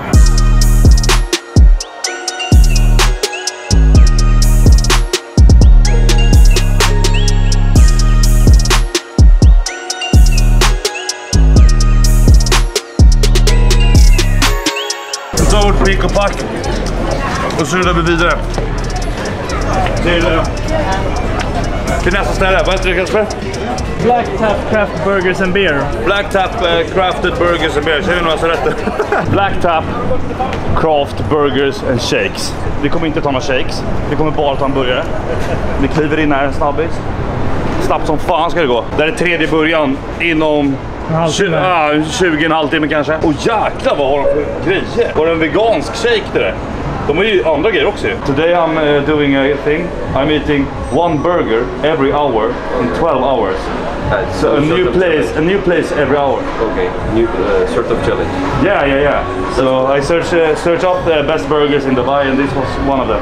Ta vårt pick och pack. Och så rullar vi vidare. Till, till nästa ställe. Vad heter det Kasper? Black Tap Craft Burgers and Beer. Black Tap uh, Crafted Burgers and Beer. Känner ni några så rätt? Black Tap Craft Burgers and Shakes. Vi kommer inte ta några shakes. Vi kommer bara ta en burgare. Vi kliver in här en snabbis. Snabbt som fan ska det gå. Det här är tredje början inom tjugo, ah, tjugo en halvtimme kanske. Och jäklar vad har de för grejer. Var det en vegansk shake det där? De har ju andra grejer också. Today I'm uh, doing a thing. I'm eating one burger every hour in twelve hours. Uh, So a new place, a new place every hour. Okay, new uh, sort of challenge. Yeah, yeah, yeah. So I search uh, search up the best burgers in Dubai, and this was one of them.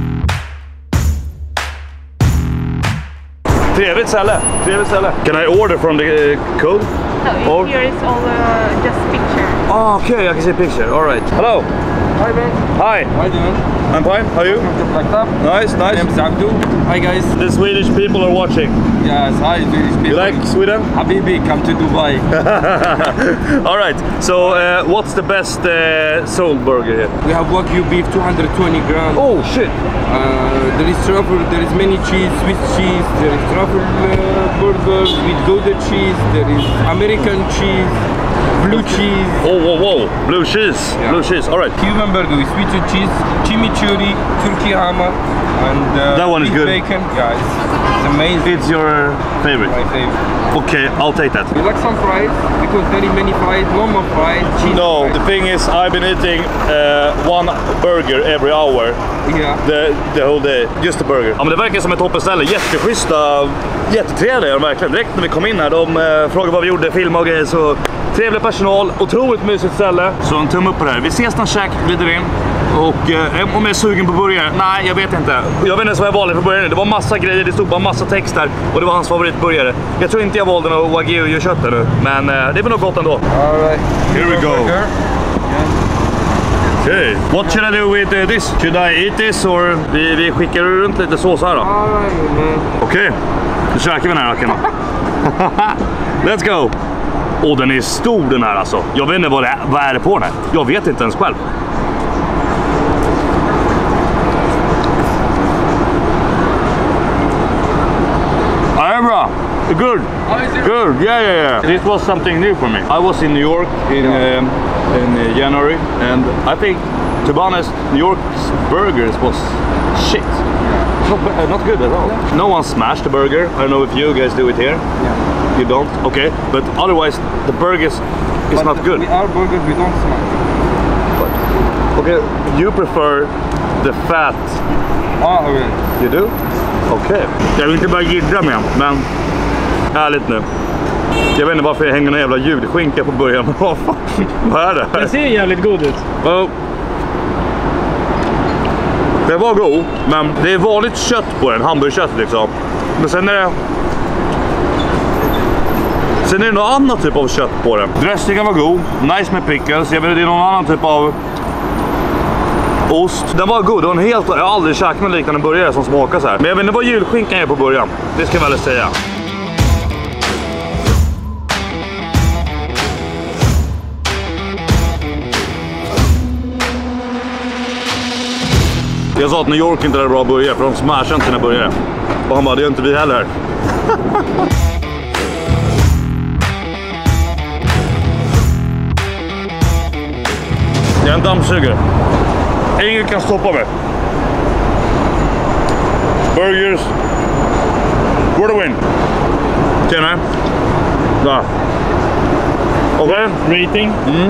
Trevligt ställe, trevligt ställe. Can I order from the uh, code? No, Or? here is all uh, just picture. Oh, okay, I can see a picture. All right. Hello. Hi man. Hi. How are you doing? I'm fine. How are you? Nice, nice. My name is Abdul. Hi guys. The Swedish people are watching. Yes, hi Swedish people. You like Sweden? Habibi, come to Dubai. All right. So, uh, what's the best uh, soul burger here? We have Wagyu beef, two hundred twenty grams. Oh shit. Uh, there is truffle, there is many cheese, Swiss cheese, there is truffle uh, burger with Gouda cheese, there is American cheese, blue cheese. Oh, whoa, whoa. Blue cheese. Yeah. Blue cheese. All right. Cuban burger with sweet cheese, chimichurri, turkey hammer, and uh, that one is good. Bacon. Yeah, it's, it's amazing. It's your favorite? My favorite. Okay, I'll take that. You like some fries? Because very many fries, normal fries, cheese No, fries. the thing is I've been eating uh, one burger every hour. Yeah. The, the whole day. Just a burger. Ja, men det verkar som ett toppenställe. Jätteschyssta, jättetrevliga de verkligen. Direkt när vi kom in här, de uh, frågade vad vi gjorde, filma och grejer. Så trevlig personal, otroligt mysigt ställe. Så en tumme upp på det här. Vi ses när käk glider in. Och eh, om jag är sugen på burgare? Nej, jag vet inte. Jag vet inte ens vad jag valde för burgare. Det var massa grejer, det stod bara massa text där. Och det var hans favoritburgare. Jag tror inte jag valde någon wagyu kött här nu. Men eh, det är väl nog gott ändå. All right. Here we go. Okay. What should I do with uh, this? Should I eat this or vi, vi skickar runt lite sås här då? All right, man. Okej, okay. Nu käkar vi den här racken. Let's go! Och den är stor den här alltså. Jag vet inte vad det är, vad är det på den här. Jag vet inte ens själv. Ja, bra. Good. Good. Yeah, yeah, yeah. This was something new for me. I was in New York in um, in uh, January, and I think, to be honest, New York's burgers was shit. Not, uh, not good at all. No one smashed the burger. I don't know if you guys do it here. Yeah. You don't? Okay. But otherwise, the burgers is but not good. We are burgers, we don't smash. But, okay, you prefer the fat. Ah, okay. You do? Okej. Okay. Jag vill inte bara jiddra med, men ärligt nu. Jag vet inte varför jag hänger någon jävla julskinka på början. Vad fan? Vad är det? Den ser jävligt god ut. Oh. Det var god, men det är vanligt kött på den, hamburgerkött liksom. Men sen är det... Sen är det någon annan typ av kött på den. Dressingen var god, nice med pickles. Jag vet inte, det är någon annan typ av... ost. Den var god, det var en helt... Jag har aldrig käkat med liknande burgare som smakar så här. Men jag vet inte vad julskinkan är på början. Det ska jag väl säga. Jag sa att New York inte är bra burgare för de smashar inte sina burgare. Och han bara, det gör inte vi heller. Jag är en dammsugare. Ingen kan stoppa mig. Burgers. Where to win? Tjena. Där. Okej. Okay. Rating? Mm.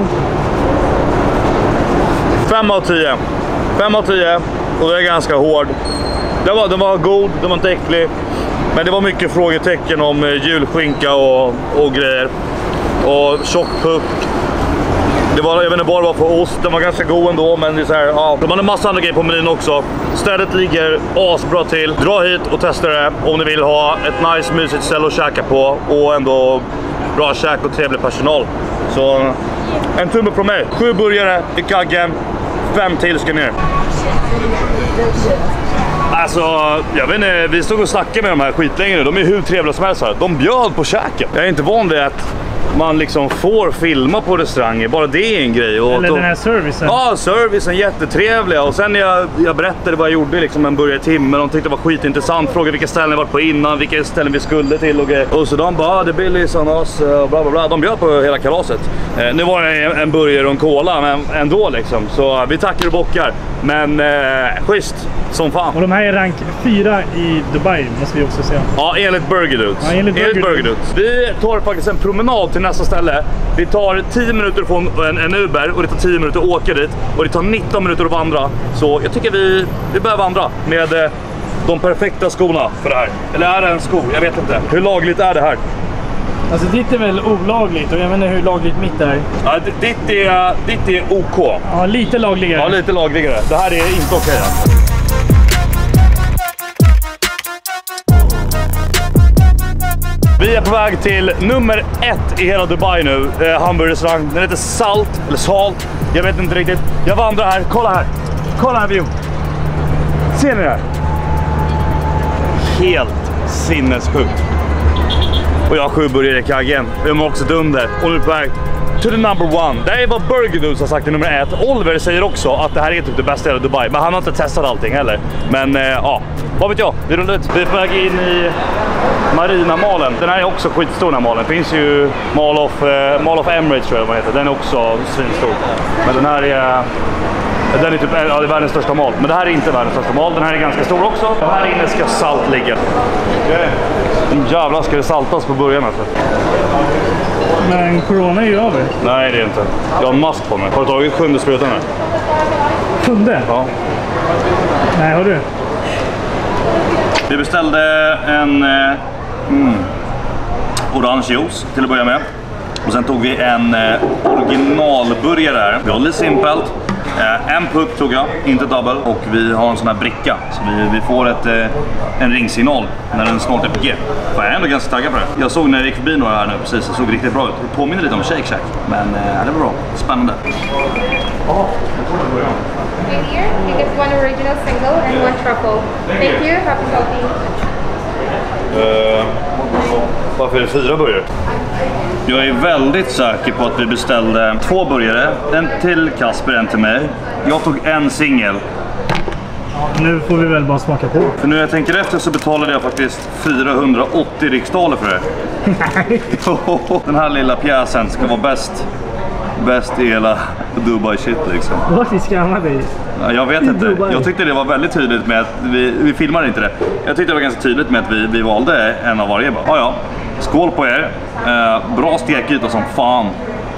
Fem av tio. Fem av tio. Och det är ganska hård. Den var, den var god, den var inte äcklig. Men det var mycket frågetecken om julskinka och, och grejer. Och tjockpuck. Det var, jag vet inte vad det var för ost, den var ganska god ändå, men det är så här, ja, de hade en massa andra grejer på menyn också. Stället ligger asbra till. Dra hit och testa det om ni vill ha ett nice, mysigt ställe att käka på och ändå bra käk och trevlig personal. Så en tumme från mig. Sju burgare i kaggen, fem till ska ner. Alltså, jag vet inte, vi stod och snackade med de här skitlänge nu. De är hur trevliga som helst här. De bjöd på käken. Jag är inte van vid att man liksom får filma på restauranger, bara det är en grej. Och eller de, den här servicen. Ja, servicen jättetrevliga. Och sen när jag, jag berättade vad jag gjorde liksom en burgare timme, de tyckte det var skitintressant. Frågade vilka ställen jag varit på innan, vilka ställen vi skulle till och grejer. Och så de bara, det är Billy on us och bla bla bla. De bjöd på hela kalaset. eh, Nu var det en, en burgare och en cola, men ändå liksom. Så vi tackar och bockar. Men eh, schysst som fan. Och de här är rank fyra i Dubai, måste vi också säga. Ja, enligt Burger Dudes. Ja, enligt enligt Burger Burger Dudes. Vi tar faktiskt en promenad till nästa ställe. Det tar tio minuter från en, en Uber och det tar tio minuter att åka dit. Och det tar nitton minuter att vandra. Så jag tycker vi, vi börjar vandra med eh, de perfekta skorna för det här. Eller är det en sko? Jag vet inte. Hur lagligt är det här? Alltså ditt är väl olagligt och jag vet inte hur lagligt mitt är. Ja, ditt är, ditt är OK. Ja, lite lagligare. Ja, lite lagligare. Det här är inte okej. Okay, alltså. Vi är på väg till nummer ett i hela Dubai nu. Eh, hamburgerrestaurang. Den heter Salt, eller Salt. Jag vet inte riktigt. Jag vandrar här. Kolla här. Kolla här view. Ser ni det här? Helt sinnessjukt. Och jag har sju burgare i kaggen. Jag mår också dunder. Och nu är på väg to the number one. Det är vad Burger Dudes har sagt i nummer ett. Oliver säger också att det här är typ det bästa i Dubai. Men han har inte testat allting heller. Men eh, ja, vad vet jag. Vi rullar ut. Vi är på väg in i Marina-malen. Den här är också skitstor, den här malen. Det finns ju Mall of, eh, Mall of Emirates tror jag vad heter. Den är också svinstor. Men den här är... Den är typ ja, det är världens största mal. Men det här är inte världens största mal. Den här är ganska stor också. Och här inne ska salt ligga. Okay. En jävla ska det saltas på början alltså. Men corona är ju över. Nej, det är inte. Jag har en mask på mig. Har du tagit sjunde sprutan här? Sjunde? Ja. Nej, har du? Vi beställde en eh, mm, orange juice till att börja med. Och sen tog vi en eh, originalburgare här. Vi har lite simpelt. Eh, en puck tog jag, inte double. Och vi har en sån här bricka. Så vi, vi får ett, eh, en ringsignal när den snart är på G. Jag är ändå ganska taggad på det. Jag såg när jag gick förbi några här nu precis. Det såg riktigt bra ut. Det påminner lite om Shake Shack. Men eh, det var bra. Spännande. Right here, you get one original single and one truffle. Thank you, happy salty. Uh, varför är det fyra burgare? Jag är väldigt säker på att vi beställde två burgare. En till Kasper, en till mig. Jag tog en singel. Nu får vi väl bara smaka på. För nu jag tänker efter så betalade jag faktiskt fyrahundraåttio riksdaler för det. Den här lilla pjäsen ska vara bäst. Bäst i hela Dubai shit liksom. Vad vi skammar dig? Ja, jag vet inte. Dubai. Jag tyckte det var väldigt tydligt med att vi, vi filmar inte det. Jag tyckte det var ganska tydligt med att vi, vi valde en av varje. Ja, ja. Skål på er. Eh, bra stekyta som fan.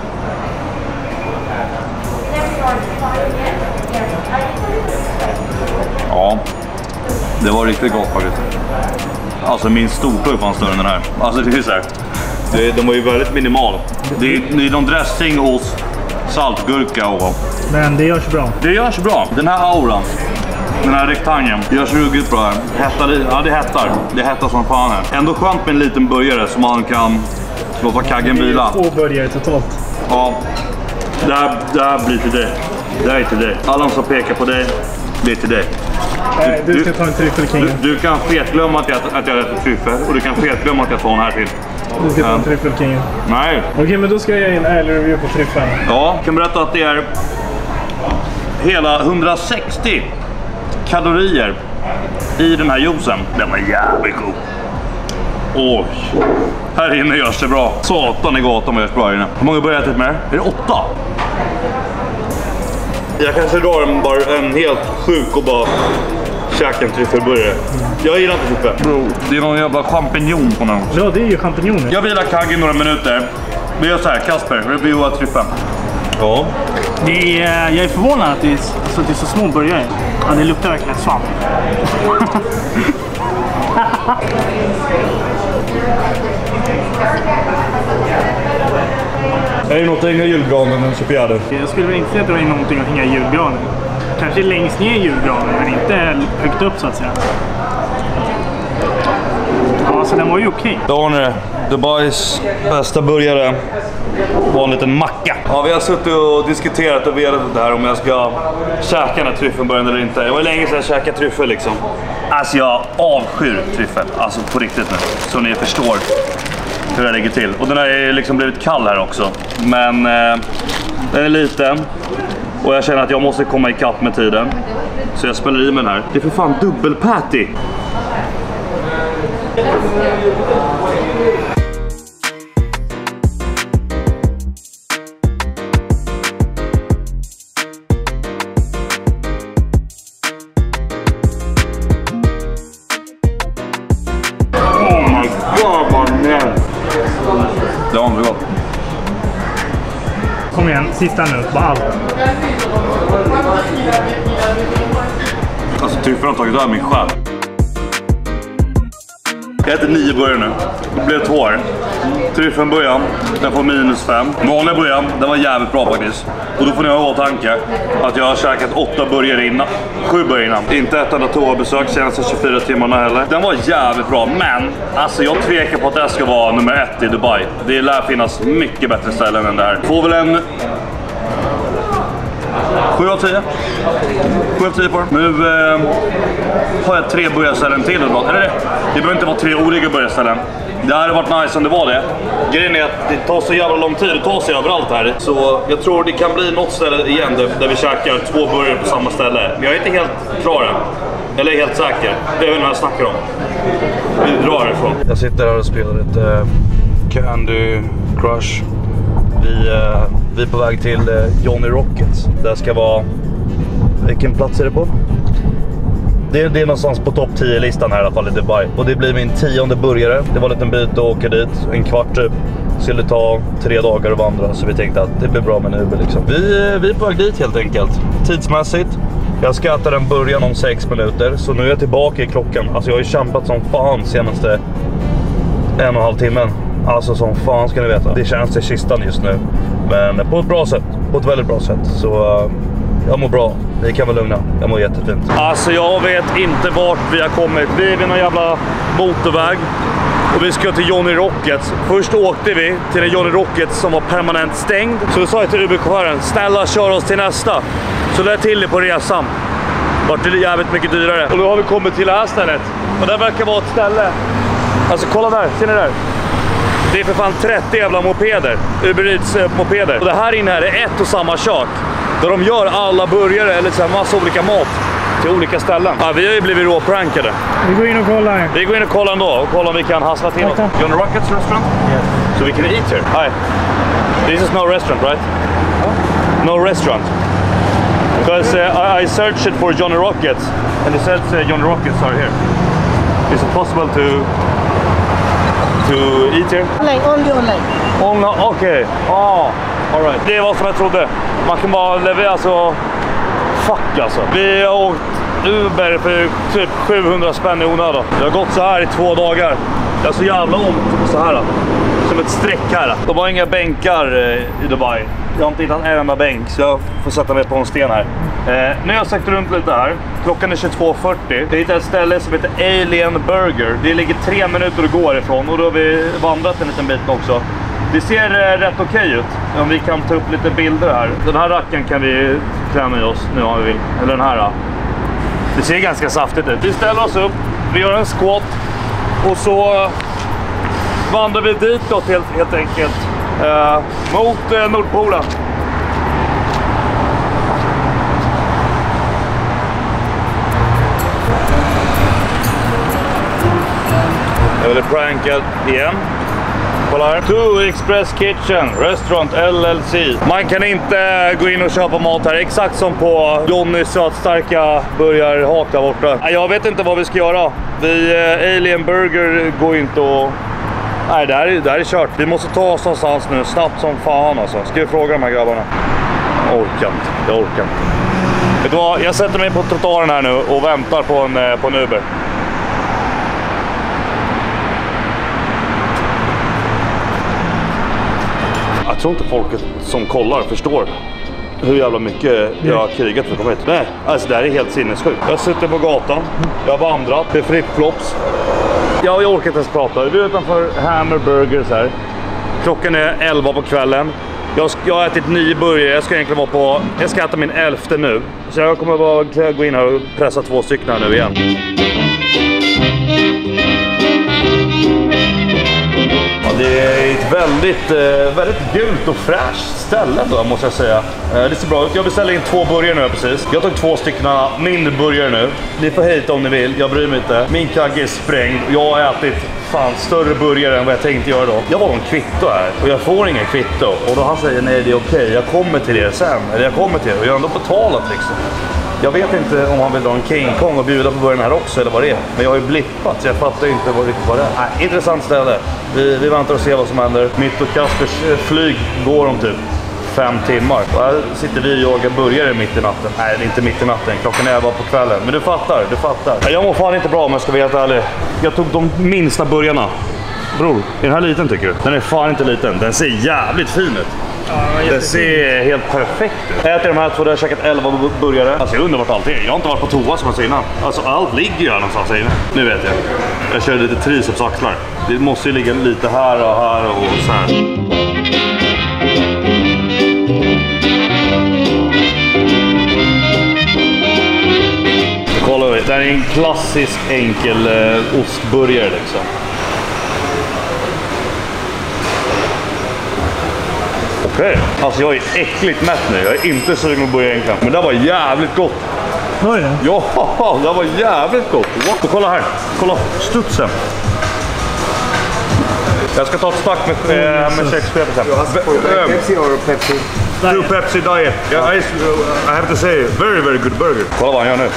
Ja, det var riktigt gott faktiskt. Alltså min stortå är fan större än den här. Alltså det är så här. Det, de var ju väldigt minimal. Det är, det är någon dressing, ost, saltgurka och... Men det görs bra. Det görs bra. Den här auran, den här rektangeln, görs ruggigt bra här. Hettar, ja det hettar. Det hettar som fan här. Ändå skönt med en liten burgare som man kan låta kaggen vila. Två burgare totalt. Ja. Det här, det här blir till dig. Det här är till dig. Alla som pekar på dig blir till dig. Nej, du, du ska ta en tryffelking. Du, du kan fetglömma att jag, att jag äter tryffel och du kan fetglömma att jag får den här till. Du ska ta en tryffelking. Nej. Okej, okay, men då ska jag ge en ärlig review på tryffeln. Ja, jag kan berätta att det är hela hundrasextio kalorier i den här juicen. Den var jävligt god. Oj. Här inne görs det bra. Satan i gatan vad görs bra här inne. Hur många börjar jag äta med? Är det åtta? Jag kanske drar en, bara en helt sjuk och bara käka en tryffelburgare. Jag gillar inte tryffel. Bro, det är någon jävla champinjon på någon. Ja, det är ju champinjoner. Jag vilar kaggen några minuter. Vi gör så här, Kasper, reviewa tryffeln. Ja. Det är, jag är förvånad att det är, alltså, det är så små burgare. Ja, det luktar verkligen svamp. Är det något att hänga julgranen den tjugofjärde? Jag skulle väl inte säga att det var någonting att hänga julgranen. Kanske längst ner i julgranen, men inte högt upp så att säga. Ja, så den var ju okej. Då har ni det. Dubais bästa burgare var en liten macka. Ja, vi har suttit och diskuterat och velat det här om jag ska käka den här tryffelburgaren eller inte. Det var länge sedan jag käkade tryffel liksom. Alltså jag avskyr tryffel. Alltså på riktigt nu. Så ni förstår hur jag lägger till. Och den har ju liksom blivit kall här också. Men eh, den är liten. Och jag känner att jag måste komma ikapp med tiden. Så jag spelar i med den här. Det är för fan dubbelpatty. Oh my god, man. Det var inte gott. Kom igen, sista nu, bara allt. Alltså tryffeln har tagit över min själ. Jag äter nio burgare nu. Det blev två här. Tryffelburgaren, den får minus fem. Vanliga burgaren, den var jävligt bra faktiskt. Och då får ni ha i åtanke att jag har käkat åtta burgare innan. Sju burgare innan. Inte ett enda toabesök senaste tjugofyra timmarna heller. Den var jävligt bra, men alltså jag tvekar på att det ska vara nummer ett i Dubai. Det lär finnas mycket bättre ställen än det här. Får väl en sju av tio. sju av tio på den. Nu eh, har jag tre burgarställen till. Eller det, det behöver inte vara tre olika burgarställen. Det hade varit nice om det var det. Grejen är att det tar så jävla lång tid. Det tar sig överallt här. Så jag tror det kan bli något ställe igen där, där vi käkar två burgare på samma ställe. Men jag är inte helt klar än. Eller helt säker. Det är väl vad jag snackar om. Vi drar ifrån. Jag sitter här och spelar lite Candy Crush. Vi, uh, vi är på väg till uh, Johnny Rockets. Det ska vara... Vilken plats är det på? Det, det är någonstans på topp tio-listan här i alla fall i Dubai. Och det blir min tionde burgare. Det var en liten bit att åka dit. En kvart typ. Skulle ta tre dagar att vandra. Så vi tänkte att det blir bra med en Uber liksom. Vi, vi är på väg dit helt enkelt. Tidsmässigt. Jag ska äta den början om sex minuter. Så nu är jag tillbaka i klockan. Alltså jag har ju kämpat som fan senaste en och en halv timmen. Alltså som fan ska ni veta. Det känns i kistan just nu. Men på ett bra sätt. På ett väldigt bra sätt. Så uh, jag mår bra. Ni kan vara lugna. Jag mår jättefint. Alltså jag vet inte vart vi har kommit. Vi är vid någon jävla motorväg. Och vi ska till Johnny Rockets. Först åkte vi till en Johnny Rockets som var permanent stängd. Så då sa jag till Uber-chauffören, snälla kör oss till nästa. Så lär till det på resan. Vart det jävligt mycket dyrare. Och då har vi kommit till det här stället. Och det verkar vara ett ställe. Alltså kolla där, ser ni där? Det är för fan trettio jävla mopeder. Uber Eats mopeder. Och det här inne här är ett och samma kök. Där de gör alla burgare eller så här massa olika mat till olika ställen. Ja, vi har ju blivit råprankade. Vi går in och kollar. Vi går in och kollar ändå och kollar om vi kan hassla till oss. Johnny Rockets restaurant? Yes. So we can eat here? Hi. This is no restaurant, right? No restaurant. Because uh, I, I searched it for Johnny Rockets and it says uh, Johnny Rockets are here. Is it possible to to eat here? Online, only online. Online, okej. Okay. Ah, all right. Det var som jag trodde. Man kan bara leverera alltså. Fuck alltså. Vi har åkt Uber för typ sjuhundra spänn i onödan. Det har gått så här i två dagar. Det är så jävla ont så här. Som ett streck här. De har inga bänkar i Dubai. Jag har inte hittat en enda bänk så jag får sätta mig på en sten här. Eh, nu har jag sökt runt lite här. Klockan är tjugotvå fyrtio. Jag hittade ett ställe som heter Alien Burger. Det ligger tre minuter att gå ifrån och då har vi vandrat en liten bit också. Det ser eh, rätt okej okay ut. Om vi kan ta upp lite bilder här. Den här racken kan vi klämma i oss nu om vi vill. Eller den här då. Det ser ganska saftigt ut. Vi ställer oss upp. Vi gör en squat. Och så vandrar vi ditåt helt, helt enkelt. Eh, mot eh, Nordpolen. Jag blev prankad igen. Kolla här. Two Express Kitchen Restaurant L L C. Man kan inte gå in och köpa mat här. Exakt som på Johnnys sötstarka burgarhak där borta. Jag vet inte vad vi ska göra. Vi, eh, Alien Burger går inte och... Nej, det här, är, det här är kört. Vi måste ta oss någonstans nu. Snabbt som fan alltså. Ska vi fråga de här grabbarna? Jag orkar inte. Jag orkar inte. Vet du vad? Jag sätter mig på trottoaren här nu och väntar på en, på en Uber. Jag tror inte folket som kollar förstår hur jävla mycket jag har krigat för att komma hit. Nej, alltså det här är helt sinnessjukt. Jag sitter på gatan, jag har vandrat, det är flipflops. Jag, jag orkar inte ens prata. Vi är utanför Hammer Burgers här. Klockan är elva på kvällen. Jag, jag har ätit nio burgare, jag ska egentligen vara på... Jag ska äta min elfte nu. Så jag kommer bara gå in här och pressa två stycken här nu igen. Det är ett väldigt, väldigt gult och fräscht ställe då, måste jag säga. Det ser bra ut. Jag beställde in två burgare nu precis. Jag tog två stycken mindre burgare nu. Ni får hejta om ni vill, jag bryr mig inte. Min kagge är sprängd och jag har ätit fan större burgare än vad jag tänkte göra då. Jag har en kvitto här och jag får ingen kvitto. Och då han säger nej, det är okej, jag kommer till er sen. Eller jag kommer till er och jag har ändå betalat liksom. Jag vet inte om han vill dra en King Kong och bjuda på början här också eller vad det är. Men jag har ju blippat så jag fattar inte vad, riktigt vad det är. Nej, intressant ställe. Vi, vi väntar och ser vad som händer. Mitt och Kaspers flyg går om typ fem timmar. Och här sitter vi och jagar burgare mitt i natten. Nej, det är inte mitt i natten. Klockan är elva på kvällen. Men du fattar, du fattar. Jag mår fan inte bra om jag ska vara helt ärlig. Jag tog de minsta burgarna. Bror, är den här liten tycker du? Den är fan inte liten. Den ser jävligt fin ut. Ja, den ser helt perfekt ut. Jag äter de här två, där har käkat elva burgare. Alltså jag undrar vart allt är. Jag har inte varit på toa som jag sa innan. Alltså allt ligger ju här någonstans inne. Nu vet jag. Jag kör lite tricepsaxlar. Det måste ju ligga lite här och här och så här. Kolla, det här är en klassisk enkel eh, ostburgare liksom. Okej, okay. Alltså jag är äckligt mätt nu. Jag är inte sugen att börja egentligen. Men det var jävligt gott. Var det? Ja, det var jävligt gott. Och kolla här, kolla studsen. Jag ska ta ett stack med, äh, med kökspeper sen. Pepsi or Pepsi? Two Pepsi diet. Yeah, I, I have to say, very very good burger. Kolla vad han gör nu.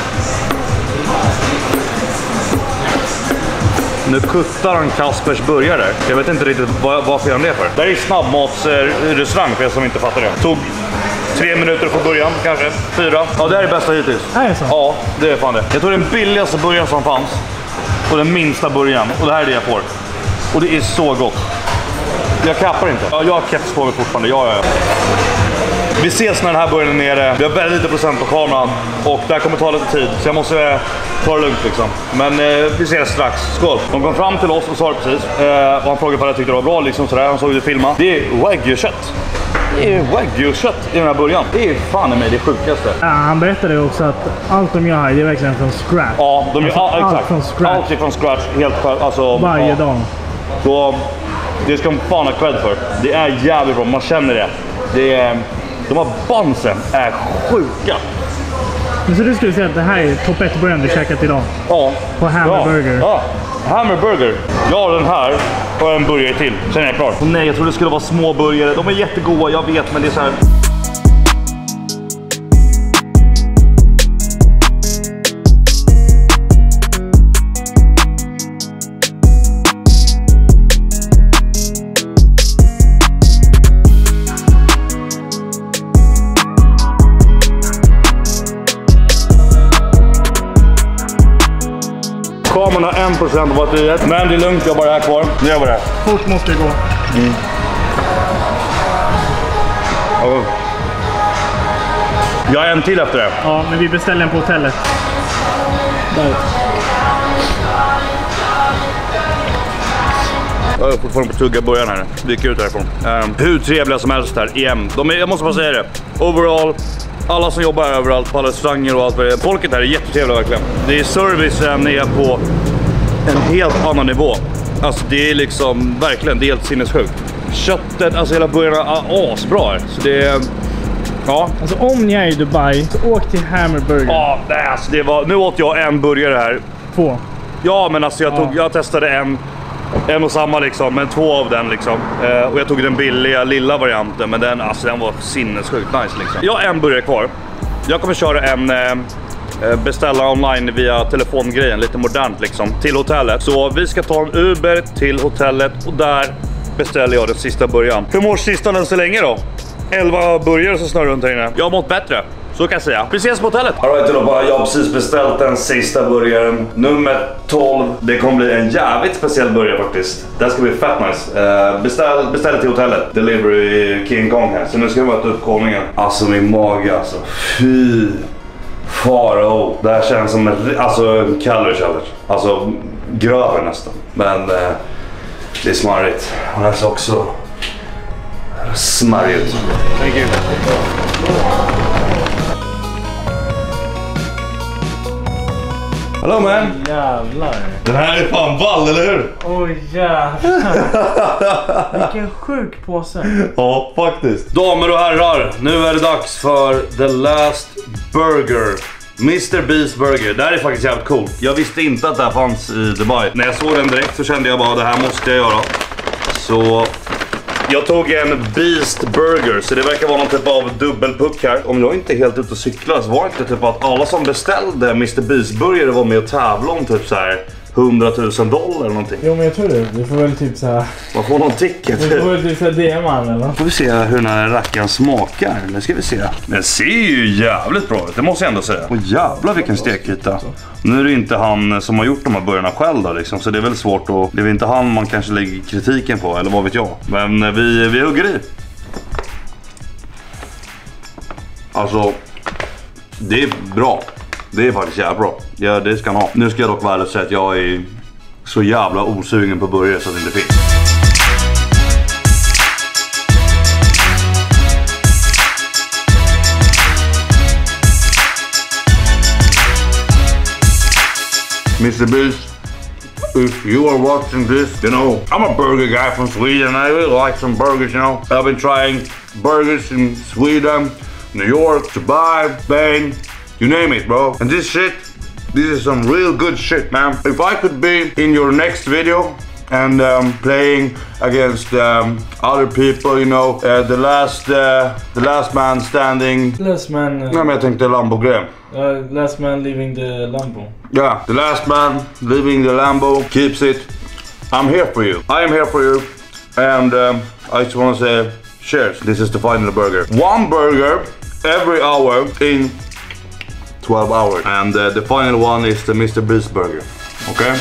Nu kuttar han Kaspers burgare. Jag vet inte riktigt vad, varför han det för. Det här är snabbmatsrestaurang för er som inte fattar det. Tog tre minuter från början, kanske fyra. Ja, det här är bästa hittills. Är det så? Ja, det är fan det. Jag tog den billigaste burgaren som fanns. Och den minsta burgaren. Och det här är det jag får. Och det är så gott. Jag kappar inte. Ja, jag har keps på mig fortfarande. Ja, ja, ja. Vi ses när den här burgaren är nere. Vi har väldigt lite procent på kameran. Och det här kommer ta lite tid. Så jag måste ta det lugnt liksom. Men eh, vi ses strax. Skål! De kom fram till oss och sa det precis. Eh, och han frågade vad jag tyckte det var bra. Liksom sådär. Han såg det filma. Det är wagyu-kött. Det är wagyu-kött i den här början. Det är fan i mig det sjukaste. Ja, han berättade också att allt de gör här är verkligen från scratch. Ja, de gör alltså, all, allt exakt. från scratch. Allt är från scratch. Helt alltså, varje ja. dag. Så det ska de fan ha cred för. Det är jävligt bra. Man känner det. Det är... De här bunsen är sjuka. Men så du skulle säga att det här är topp ett burgaren du käkat idag? Ja. På Hammerburger? Ja. ja. Hammerburger. Jag har den här och en burgare till. Sen är jag klar. Och nej, jag tror det skulle vara små burgare. De är jättegoda, jag vet, men det är så här... Kameran har en procent av batteriet, men det är lugnt, jag bara är här kvar. Nu gör vi det. Fort måste det gå. Mm. Oh. Jag har en till efter det. Ja, men vi beställer en på hotellet. Där. Jag är fortfarande på tugga början här. Vi gick ut härifrån. Um, hur trevliga som helst här igen. De är, jag måste bara säga det. Overall, alla som jobbar överallt, på alla restauranger och allt vad det är. Folket här är jättetrevliga verkligen. Det är servicen är på en helt annan nivå. Alltså det är liksom, verkligen, det är helt sinnessjukt. Köttet, alltså hela början är asbra här. Så det är, ja. Alltså om ni är i Dubai, så åk till Hammerburger. Ja, alltså det var, nu åt jag en burgare här. Två? Ja, men alltså jag, tog, ja. jag testade en. En och samma liksom, men två av den liksom. Eh, och jag tog den billiga, lilla varianten. Men den, alltså, den var sinnessjukt nice liksom. Jag har en burgare kvar. Jag kommer köra en eh, beställa online via telefongrejen, lite modernt liksom, till hotellet. Så vi ska ta en Uber till hotellet och där beställer jag den sista burgaren. Hur mår sista än så länge då? elva burgare som snurrar runt här inne. Jag har mått bättre. Så kan jag säga. Vi ses på hotellet. All right, då bara jag har precis beställt den sista burgaren. Nummer tolv. Det kommer bli en jävligt speciell burgare faktiskt. Det här ska bli fett nice. Uh, beställ, beställ till hotellet. Delivery King Kong här. Så nu ska jag möta upp kollningen. Alltså min mage alltså. Fy. Farao. Det här känns som en alltså, calorie challenge. Alltså grövre nästan. Men uh, det är smarrigt. Och det ser också smarrigt ut. Thank you. Hello man! Jävlar! Den här är fan ball, eller hur? Oj oh, jävlar! Vilken sjuk påse! Ja, faktiskt. Damer och herrar, nu är det dags för The Last Burger. mister Beast Burger. Det här är faktiskt jävligt coolt. Jag visste inte att det här fanns i Dubai. När jag såg den direkt så kände jag bara, det här måste jag göra. Så jag tog en Beast Burger, så det verkar vara någon typ av dubbelpuck här. Om jag inte är helt ute och cyklar så var det inte typ att alla som beställde mister Beast Burger var med och tävla om typ så här hundratusen dollar eller någonting. Jo, men jag tror det. Du får väl typ så här. Man får någon ticket. Du får väl typ så här D M-an eller? Får vi se hur den här rackaren smakar. Nu ska vi se. Den ser ju jävligt bra ut, det måste jag ändå säga. Och jävlar vilken stekyta. Nu är det inte han som har gjort de här burgarna själv då liksom. Så det är väl svårt att... Det är inte han man kanske lägger kritiken på, eller vad vet jag. Men vi, vi hugger i. Alltså, det är bra. Det är faktiskt jävla bra. Ja, det ska han ha. Nu ska jag dock väl säga att jag är så jävla osugen på burgare så att det inte finns. mister Beast, if you are watching this, you know, I'm a burger guy from Sweden. I really like some burgers, you know. I've been trying burgers in Sweden, New York, Dubai, Spain, you name it, bro. And this shit, this is some real good shit, man. If I could be in your next video and um, playing against um, other people, you know, uh, the last, uh, the last man standing. Last man. Uh, Nej, men jag tänkte Lambo-grej. Uh, last man leaving the Lambo. Yeah, the last man leaving the Lambo keeps it. I'm here for you. I am here for you. And um, I just want to say cheers. This is the final burger. One burger every hour in twelve hours. And uh, the final one is the mister Beast burger. Okay?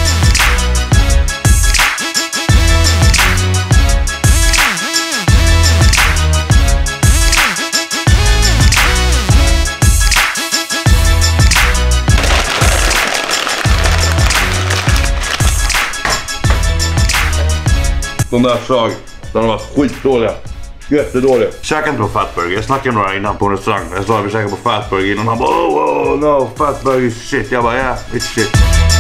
De där sög, de har varit skitdåliga. Jättedåliga. Käkade inte på Fatburger, jag snackade med några innan på en restaurang. Jag sa att vi käkade på Fatburger innan. Han bara oh, oh no, Fatburger is shit. Jag bara yeah, it's shit.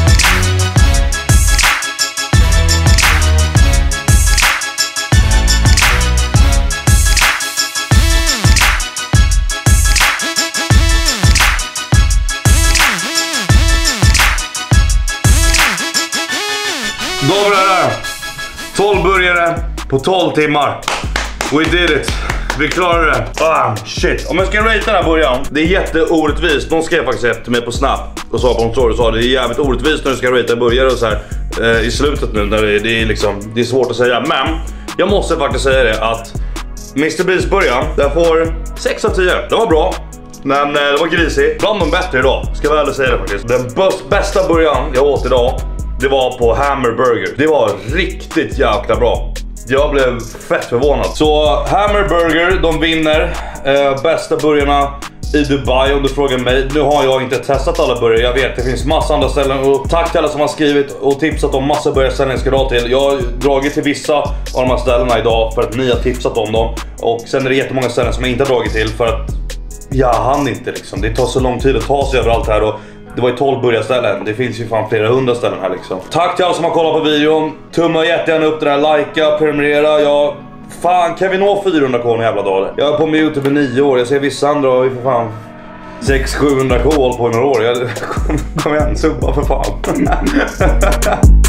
Då var det där. tolv burgare på tolv timmar. We did it. Vi klarade det. Ah, shit. Om jag ska rate den här burgaren. Det är jätteorättvist. Någon skrev faktiskt efter mig på Snap och sa på en story och sa det är jävligt orättvist när du ska rate burgare och så här eh, i slutet nu när det, det är liksom det är svårt att säga. Men jag måste faktiskt säga det att mister Beast burgaren, den får sex av tio. Det var bra. Men eh, det var grisig. Bland de bättre idag. Ska jag väl säga det faktiskt. Den bästa burgaren jag åt idag, det var på Hammer Burger. Det var riktigt jäkla bra. Jag blev fett förvånad. Så Hammer Burger, de vinner eh, bästa burgarna i Dubai om du frågar mig. Nu har jag inte testat alla burgare, jag vet det finns massa andra ställen. Och tack till alla som har skrivit och tipsat om massa burgarställen jag ska dra till. Jag har dragit till vissa av de här ställena idag för att ni har tipsat om dem. Och sen är det jättemånga ställen som jag inte har dragit till för att jag hann inte liksom. Det tar så lång tid att ta sig överallt här och det var ju tolv burgarställen. Det finns ju fan flera hundra ställen här liksom. Tack till alla som har kollat på videon. Tumma jättegärna upp det där, likea, prenumerera. Jag... Fan, kan vi nå fyrahundra k en jävla dag? Jag är på med YouTube i nio år. Jag ser vissa andra och för fan sex sjuhundra k på några år. Jag... Kom igen, subba för fan.